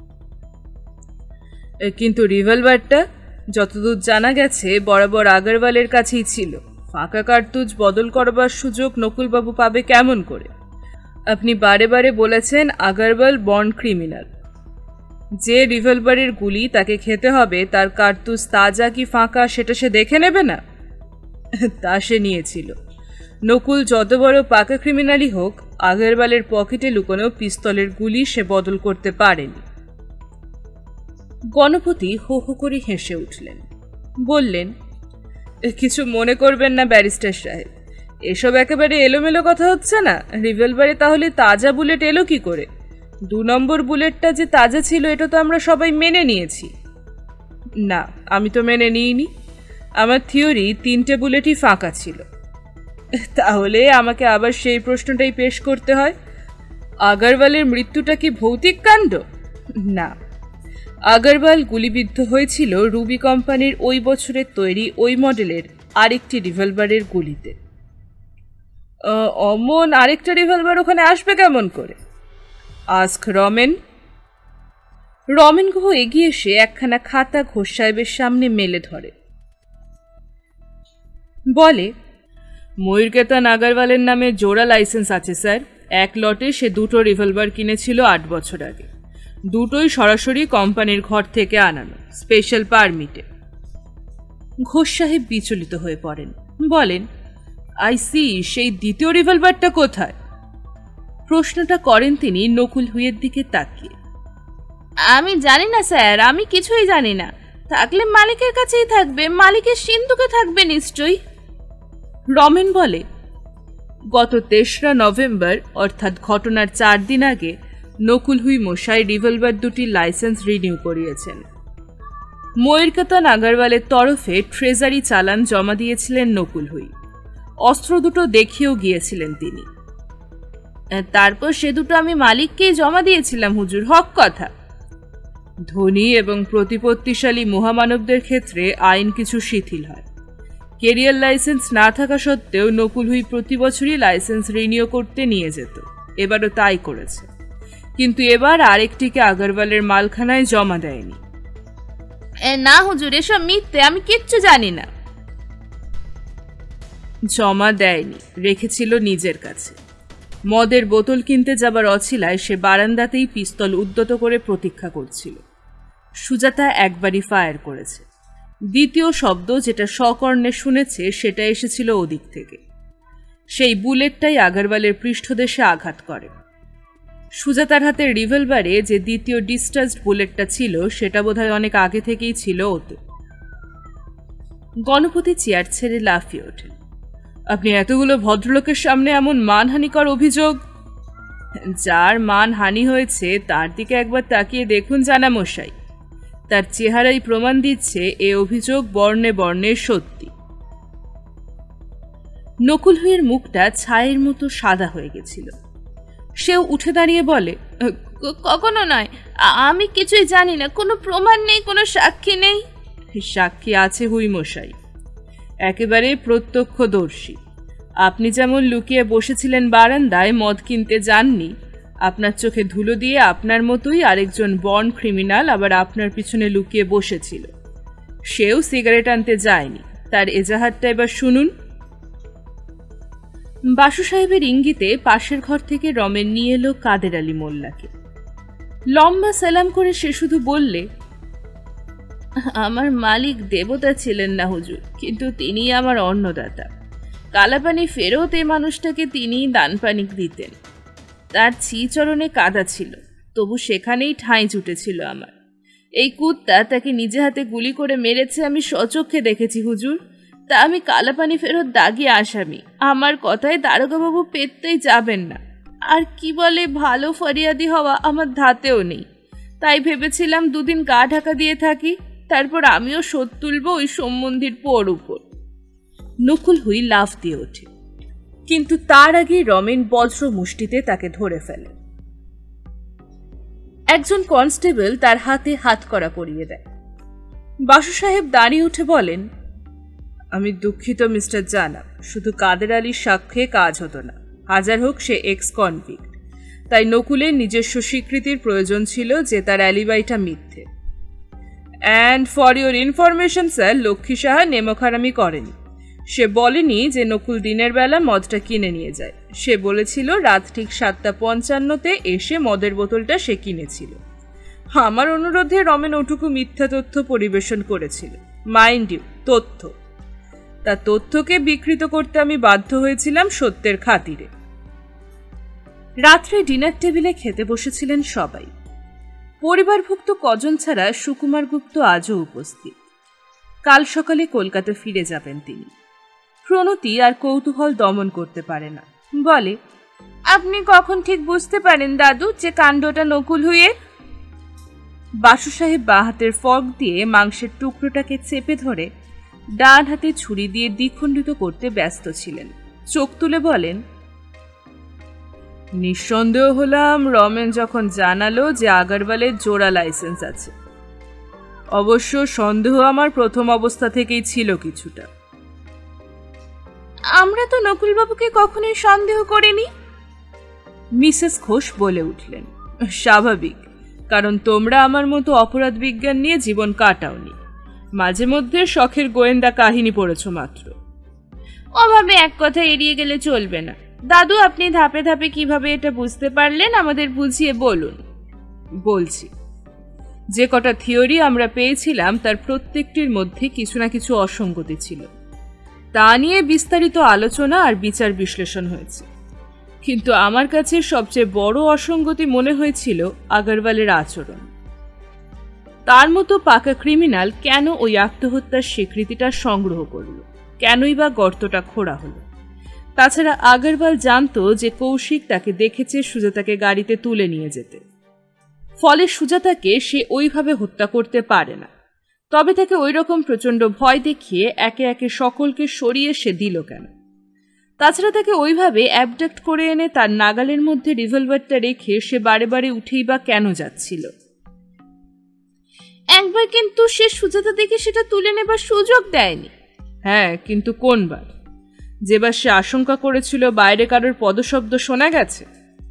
কিন্তু রিভলভারটা যতদূর জানা গেছে বরাবর আগরওয়ালের কাছেই ছিল। ফাঁকা কার্তুজ বদল করবার সুযোগ নকুলবাবু পাবে কেমন করে? আপনি বারে বারে বলেছেন আগরওয়াল বর্ন ক্রিমিনাল। যে রিভলভারের গুলি তাকে খেতে হবে তার কার্তুজ তাজা কি ফাঁকা সেটা সে দেখে নেবে না? তা সে নিয়েছিল। নকুল যত বড় পাকা ক্রিমিনালই হোক, আগরওয়ালের পকেটে লুকোনো পিস্তলের গুলি সে বদল করতে পারেনি। গণপতি হো হো করে হেসে উঠলেন, বললেন, কিছু মনে করবেন না ব্যারিস্টার সাহেব, এসব একেবারে এলোমেলো কথা হচ্ছে না? রিভলভারে তাহলে তাজা বুলেট এলো কি করে? দু নম্বর বুলেটটা যে তাজা ছিল এটা তো আমরা সবাই মেনে নিয়েছি। না, আমি তো মেনে নিইনি। আমার থিওরি তিনটে বুলেটই ফাঁকা ছিল। তাহলে আমাকে আবার সেই প্রশ্নটাই পেশ করতে হয়, আগরওয়ালের মৃত্যুটা কি ভৌতিক কাণ্ড? না, আগরওয়াল গুলিবিদ্ধ হয়েছিল রুবি কোম্পানির ওই বছরের তৈরি ওই মডেলের আরেকটি রিভলভারের গুলিতে। অমন আরেকটা রিভলভার ওখানে আসবে কেমন করে? আস্ক রমেন। রমেন গুহ এগিয়ে এসে একখানা খাতা ঘোষ সাহেবের সামনে মেলে ধরে, বলে, ময়ূরকেতন আগরওয়ালের নামে জোড়া লাইসেন্স আছে স্যার। এক লটে সে দুটো রিভলভার কিনেছিল আট বছর আগে। দুটোই সরাসরি কোম্পানির ঘর থেকে আনানো, স্পেশাল পারমিটে। ঘোষ সাহেব বিচলিত হয়ে পড়েন, বলেন, আই সি, সেই দ্বিতীয় রিভলভারটা কোথায়? প্রশ্নটা করেন তিনি নকুল হুইয়ের দিকে তাকিয়ে। আমি জানি না স্যার, আমি কিছুই জানি না। থাকলে মালিকের কাছেই থাকবে, মালিকের সিন্ধুকে থাকবে নিশ্চয়ই। রমেন বলে, গত তেসরা নভেম্বর অর্থাৎ ঘটনার চার দিন আগে নকুল হুই মশাই রিভলভার দুটির লাইসেন্স রিনিউ করিয়েছেন। ময়ূরকেতন আগরওয়ালের তরফে ট্রেজারি চালান জমা দিয়েছিলেন নকুল হুই। অস্ত্র দুটো দেখিয়েও গিয়েছিলেন তিনি। তারপর সে দুটো আমি মালিককেই জমা দিয়েছিলাম হুজুর, হক কথা। ধনী এবং প্রতিপত্তিশালী মহামানবদের ক্ষেত্রে আইন কিছু শিথিল হয়। কেরিয়ার লাইসেন্স না থাকা সত্ত্বেও নকুল হুই প্রতি বছরই লাইসেন্স রিনিউ করতে নিয়ে যেত। এবারও তাই করেছে, কিন্তু এবার আরেকটিকে আগরওয়ালের মালখানায় জমা দেয়নি। না হুজুর, এসব মিথ্যে, আমি কিচ্ছু জানি না। জমা দেয়নি, রেখেছিল নিজের কাছে। মদের বোতল কিনতে যাবার অছিলায় সে বারান্দাতেই পিস্তল উদ্যত করে প্রতীক্ষা করছিল। সুজাতা একবারই ফায়ার করেছে। দ্বিতীয় শব্দ যেটা সকর্ণে শুনেছে সেটা এসেছিল ওদিক থেকে। সেই বুলেটটাই আগরওয়ালের পৃষ্ঠদেশে আঘাত করে। সুজাতার হাতের রিভলভারে যে দ্বিতীয় ডিসচার্জড বুলেটটা ছিল সেটা বোধহয় অনেক আগে থেকেই ছিল ওতে। গণপতি চেয়ার ছেড়ে লাফিয়ে ওঠেন। আপনি এতগুলো ভদ্রলোকের সামনে এমন মানহানিকর অভিযোগ? যার মানহানি হয়েছে তার দিকে একবার তাকিয়ে দেখুন জানামশাই। তার চেহারাই প্রমাণ দিচ্ছে এ অভিযোগ বর্ণে বর্ণে সত্যি। নকুল হুইয়ের মুখটা ছায়ের মতো সাদা হয়ে গেছিল। সেও উঠে দাঁড়িয়ে বলে, কখনো নয়, আমি কিছুই জানি না, কোনো প্রমাণ নেই, কোনো সাক্ষী নেই। সাক্ষী আছে হুই মশাই, একেবারে প্রত্যক্ষদর্শী। আপনি যেমন লুকিয়ে বসেছিলেন বারান্দায়, মদ কিনতে যাননি, আপনার চোখে ধুলো দিয়ে আপনার মতোই আরেকজন বর্ন ক্রিমিনাল আবার আপনার পিছনে লুকিয়ে বসেছিল। সেও সিগারেট আনতে যায়নি। তার এজাহারটা এবার শুনুন। বাসু সাহেবের ইঙ্গিতে পাশের ঘর থেকে রমেন নিয়ে এলো কাদের আলী মোল্লাকে। লম্বা সালাম করে সে শুধু বললে, আমার মালিক দেবতা ছিলেন না হুজুর, কিন্তু তিনি আমার অন্নদাতা। কালাপানি ফেরত এই মানুষটাকে তিনি দানপানি দিতেন। তার ছিচরণে কাদা ছিল, তবু সেখানেই ঠাঁই জুটেছিল আমার। এই কুত্তা তাকে নিজে হাতে গুলি করে মেরেছে, আমি সচক্ষে দেখেছি হুজুর। তা আমি কালাপানি ফেরত দাগি আসামি। আমার কথায় দারোগাবাবু পেতেই যাবেন না। আর কি বলে, ভালো ফরিয়াদি হওয়া আমার ধাতেও নেই। তাই ভেবেছিলাম দুদিন গা ঢাকা দিয়ে থাকি, তারপর আমিও শোধ তুলব ওই সম্বন্ধীর পোর উপর। নকুল হুই লাফ দিয়ে ওঠে, কিন্তু তার আগে রমেন বজ্র মুষ্টিতে তাকে ধরে ফেলে। একজন কনস্টেবল তার হাতে হাত করা পরিয়ে দেয়। বাসু সাহেব দাঁড়িয়ে উঠে বলেন, আমি দুঃখিত মিস্টার জানাব, শুধু কাদের আলীর সাক্ষ্যে কাজ হতো না, হাজার হোক সে এক্স কনভিক্ট। তাই নকুলের নিজস্ব স্বীকৃতির প্রয়োজন ছিল যে তার অ্যালিবাইটা মিথ্যে। And for your information sir, Lakshmi Saha নেমখারামি করেনি। সে বলেনি যে নকুল দিনের বেলা মদটা কিনে নিয়ে যায়। সে বলেছিল রাত ঠিক সাতটা পঞ্চান্নতে এসে মদের বোতলটা সে কিনেছিল। আমার অনুরোধে রমেন ওটুকু মিথ্যা তথ্য পরিবেশন করেছিল, মাইন্ড ইউ, তথ্য। তা তথ্যকে বিকৃত করতে আমি বাধ্য হয়েছিলাম সত্যের খাতিরে। রাত্রে ডিনার টেবিলে খেতে বসেছিলেন সবাই। পরিবারভুক্ত কজন ছাড়া সুকুমার গুপ্ত আজও উপস্থিত। কাল সকালে কলকাতা ফিরে যাবেন তিনি। প্রণতি আর কৌতূহল দমন করতে পারে না, বলে, আপনি কখন ঠিক বুঝতে পারেন দাদু যে কাণ্ডটা নকুল হয়ে? বাসু সাহেব বাঁ হাতের ফর্ক দিয়ে মাংসের টুকরোটাকে চেপে ধরে ডান হাতে ছুরি দিয়ে দ্বিখণ্ডিত করতে ব্যস্ত ছিলেন। চোখ তুলে বলেন, নিঃসন্দেহ হলাম রমেন যখন জানালো যে আগরওয়ালের জোড়া লাইসেন্স আছে। অবশ্য সন্দেহ আমার প্রথম অবস্থা থেকেই ছিল কিছুটা। আমরা তো নকুলবাবুকে কখনোই সন্দেহ করিনি, মিসেস ঘোষ বলে উঠলেন। স্বাভাবিক, কারণ তোমরা আমার মতো অপরাধ বিজ্ঞান নিয়ে জীবন কাটাওনি, মাঝে মধ্যে শখের গোয়েন্দা কাহিনী পড়েছ মাত্র। ওভাবে এক কথা এড়িয়ে গেলে চলবে না। দাদু, আপনি ধাপে ধাপে কিভাবে এটা বুঝতে পারলেন আমাদের বুঝিয়ে বলুন। বলছি, যে কটা থিওরি আমরা পেয়েছিলাম তার প্রত্যেকটির মধ্যে কিছু না কিছু অসঙ্গতি ছিল। তা নিয়ে বিস্তারিত আলোচনা আর বিচার বিশ্লেষণ হয়েছে, কিন্তু আমার কাছে সবচেয়ে বড় অসঙ্গতি মনে হয়েছিল আগরওয়ালের আচরণ। তার মতো পাকা ক্রিমিনাল কেন ওই আত্মহত্যার স্বীকৃতিটা সংগ্রহ করল? কেনই বা গর্তটা খোঁড়া হলো? তাছাড়া আগরওয়াল জানতো যে কৌশিক তাকে দেখেছে সুজাতাকে গাড়িতে তুলে নিয়ে যেতে, ফলে সুজাতাকে সে ওইভাবে হত্যা করতে পারে না। তবে তাকে ওই রকম প্রচণ্ড ভয় দেখিয়ে একে একে সকলকে সরিয়ে সে দিল কেন? তাছাড়া তাকে ওইভাবে অ্যাবডাক্ট করে এনে তার নাগালের মধ্যে রিভলভারটা রেখে সে বারে বারে উঠেই বা কেন যাচ্ছিল? একবার কিন্তু সে সুজাতা দেখে সেটা তুলে নেবার সুযোগ দেয়নি। হ্যাঁ, কিন্তু কোনবার? যেবার সে আশঙ্কা করেছিল বাইরে কারোর পদশব্দ শোনা গেছে।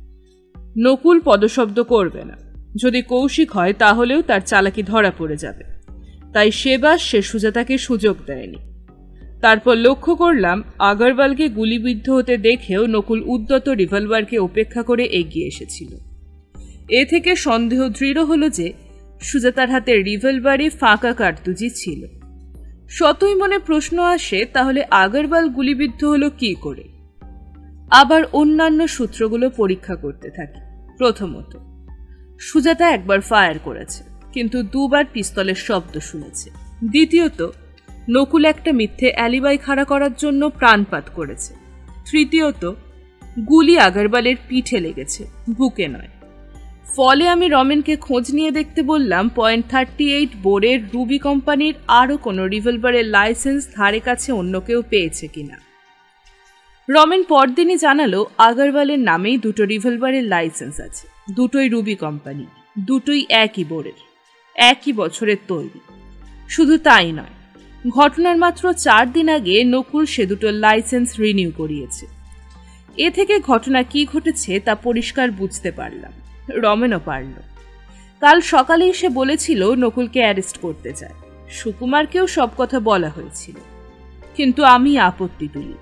নকুল পদশব্দ করবে না, যদি কৌশিক হয় তাহলেও তার চালাকি ধরা পড়ে যাবে, তাই সেবার সে সুজাতাকে সুযোগ দেয়নি। তারপর লক্ষ্য করলাম আগরওয়ালকে গুলিবিদ্ধ হতে দেখেও নকুল উদ্যত রিভলভারকে উপেক্ষা করে এগিয়ে এসেছিল। এ থেকে সন্দেহ দৃঢ় হলো যে সুজাতার হাতে রিভলভারে ফাঁকা কার্তুজি ছিল। শতই মনে প্রশ্ন আসে, তাহলে আগরওয়াল গুলিবিদ্ধ হলো কি করে? আবার অন্যান্য সূত্রগুলো পরীক্ষা করতে থাকি। প্রথমত, সুজাতা একবার ফায়ার করেছে, কিন্তু দুবার পিস্তলের শব্দ শুনেছে। দ্বিতীয়ত, নকুল একটা মিথ্যে অ্যালিবাই খাড়া করার জন্য প্রাণপাত করেছে। তৃতীয়ত, গুলি আগরওয়ালের পিঠে লেগেছে, বুকে নয়। ফলে আমি রমেনকে খোঁজ নিয়ে দেখতে বললাম পয়েন্ট থার্টি এইট বোরের রুবি কোম্পানির আরও কোনো রিভলভারের লাইসেন্স ধারে কাছে অন্য কেউ পেয়েছে কিনা। রমেন পরদিনই জানালো আগরওয়ালের নামেই দুটো রিভলভারের লাইসেন্স আছে, দুটোই রুবি কোম্পানি, দুটোই একই বোরের, একই বছরের তৈরি। শুধু তাই নয়, ঘটনার মাত্র চার দিন আগে নকুল সে দুটো লাইসেন্স রিনিউ করিয়েছে। এ থেকে ঘটনা কি ঘটেছে তা পরিষ্কার বুঝতে পারলাম, রমেনও পারল। কাল সকালেই সে বলেছিল নকুলকে অ্যারেস্ট করতে চায়। সুকুমারকেও সব কথা বলা হয়েছিল, কিন্তু আমি আপত্তি তুলি।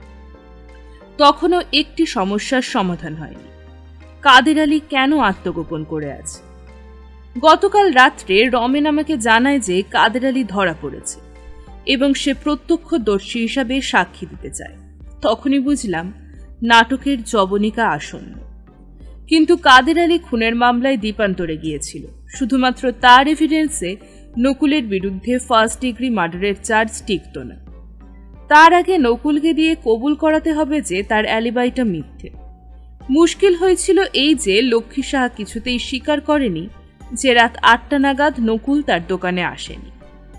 তখনও একটি সমস্যার সমাধান হয়নি, কাদের আলী কেন আত্মগোপন করে আছে। গতকাল রাত্রে রমেন আমাকে জানায় যে কাদের আলী ধরা পড়েছে এবং সে প্রত্যক্ষদর্শী হিসাবে সাক্ষী দিতে চায়। তখনই বুঝলাম নাটকের জবনিকা আসন্ন। কিন্তু কাদের আলী খুনের মামলায় দ্বীপান্তরে গিয়েছিল, শুধুমাত্র তার এভিডেন্সে নকুলের বিরুদ্ধে ফার্স্ট ডিগ্রি মার্ডারের চার্জ টিকত না। তার আগে নকুলকে দিয়ে কবুল করাতে হবে যে তার অ্যালিবাইটা মিথ্যে। মুশকিল হয়েছিল এই যে লক্ষ্মী সাহা কিছুতেই স্বীকার করেনি যে রাত আটটা নাগাদ নকুল তার দোকানে আসেনি।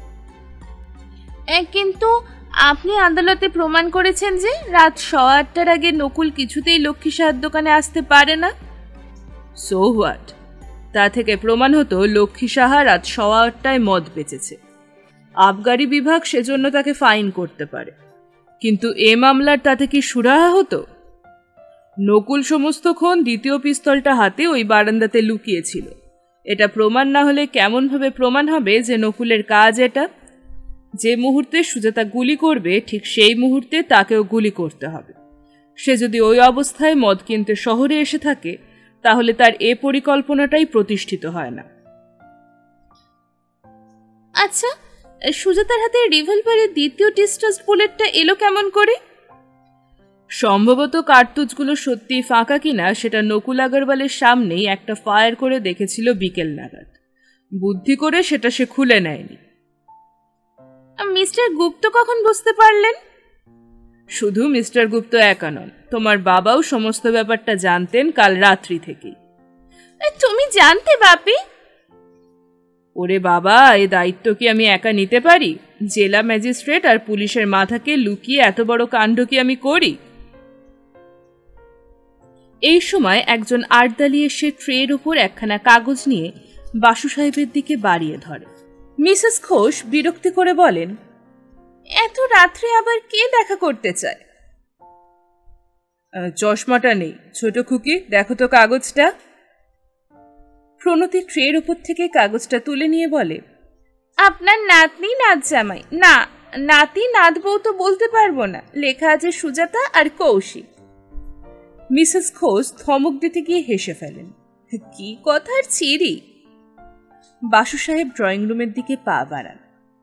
কিন্তু আপনি আদালতে প্রমাণ করেছেন যে রাত সোয়া আটটার আগে নকুল কিছুতেই লক্ষ্মী সাহার দোকানে আসতে পারে না। So what? তা থেকে প্রমাণ হতো লক্ষ্মী সাহা রাত সোয়া আটটায় মদ বেচেছে। আবগারি বিভাগ সেজন্য তাকে ফাইন করতে পারে, কিন্তু এ মামলার তাতে কি সুরাহা হতো? নকুল সমস্তক্ষণ দ্বিতীয় পিস্তলটা হাতে ওই বারান্দাতে লুকিয়েছিল। এটা প্রমাণ না হলে কেমনভাবে প্রমাণ হবে যে নকুলের কাজ এটা? যে মুহূর্তে সুজাতা গুলি করবে ঠিক সেই মুহূর্তে তাকেও গুলি করতে হবে। সে যদি ওই অবস্থায় মদ কিনতে শহরে এসে থাকে তাহলে তার এ পরিকল্পনাটাই প্রতিষ্ঠিত হয় না। আচ্ছা, সুজাতার হাতে রিভলভারের দ্বিতীয় ডিসচার্জ বুলেটটা এলো কেমন করে? সম্ভবত কার্তুজগুলো সত্যিই ফাঁকা কিনা সেটা নকুল আগরওয়ালের সামনেই একটা ফায়ার করে দেখেছিল বিকেল নাগাদ। বুদ্ধি করে সেটা সে খুলে নেয়নি। মিস্টার গুপ্ত কখন বুঝতে পারলেন? শুধু মিস্টার গুপ্ত একা নন, তোমার বাবাও সমস্ত ব্যাপারটা জানতেন কাল রাত্রি থেকেই। তুমি জানতে বাপি? ওরে বাবা, এই দায়িত্ব কি আমি একা নিতে পারি? জেলা ম্যাজিস্ট্রেট আর পুলিশের মাথাকে লুকিয়ে এত বড় কাণ্ড কি আমি করি? এই সময় একজন আর্দালি এসে ট্রের উপর একখানা কাগজ নিয়ে বাসু সাহেবের দিকে বাড়িয়ে ধরে। মিসেস ঘোষ বিরক্তি করে বলেন, এত রাত্রে আবার কে দেখা করতে চায়? চশমাটা নেই ছোট খুকি, দেখো তো কাগজটা। প্রণতি ট্রের উপর থেকে কাগজটা তুলে নিয়ে বলে, আপনার নাতনি নাত জামাই। না, নাতি নাত বউ তো বলতে পারবো না, লেখা আছে সুজাতা আর কৌশিক। মিসেস ঘোষ ধমক দিতে গিয়ে হেসে ফেলেন। কি কথার ছিরি! বাসু সাহেব ড্রয়িং রুমের দিকে পা বাড়ান।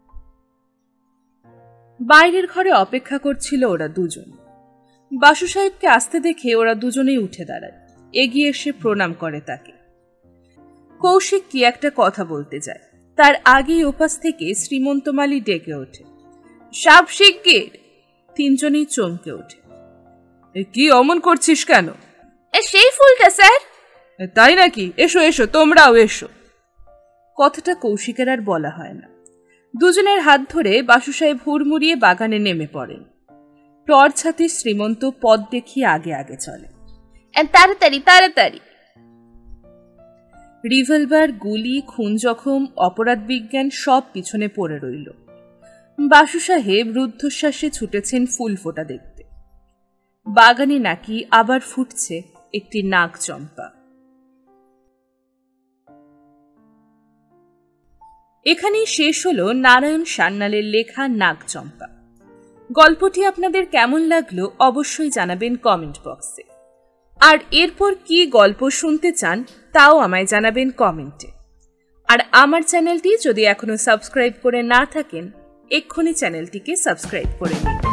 বাইরের ঘরে অপেক্ষা করছিল ওরা দুজন। বাসু সাহেবকে আসতে দেখে ওরা দুজনেই উঠে দাঁড়ায়, এগিয়ে এসে প্রণাম করে তাকে। কৌশিক কি একটা কথা বলতে যায়, তার আগেই ওপাশ থেকে শ্রীমন্তমালী ডেকে ওঠে, সাব শিগগির! তিনজনেই চমকে ওঠে। কি অমন করছিস কেন? সেই ফুলটা স্যার। তাই নাকি? এসো এসো, তোমরাও এসো। কথাটা কৌশিকের আর বলা হয় না। দুজনের হাত ধরে বাসু সাহেব হুড়মুড়িয়ে বাগানে নেমে পড়েন। টর্চ হাতে শ্রীমন্ত পথ দেখিয়ে আগে আগে চলে। তাড়াতাড়ি তাড়াতাড়ি! রিভলভার, গুলি, খুন জখম, অপরাধ বিজ্ঞান সব পিছনে পড়ে রইল। বাসু সাহেব রুদ্ধশ্বাসে ছুটেছেন ফুল ফোটা দেখতে। বাগানে নাকি আবার ফুটছে একটি নাগ চম্পা। এখানেই শেষ হলো নারায়ণ সান্যালের লেখা নাগ চম্পা। গল্পটি আপনাদের কেমন লাগলো অবশ্যই জানাবেন কমেন্ট বক্সে। আর এরপর কি গল্প শুনতে চান তাও আমায় জানাবেন কমেন্টে। আর আমার চ্যানেলটি যদি এখনো সাবস্ক্রাইব করে না থাকেন, এক্ষুনি চ্যানেলটিকে সাবস্ক্রাইব করে নিন।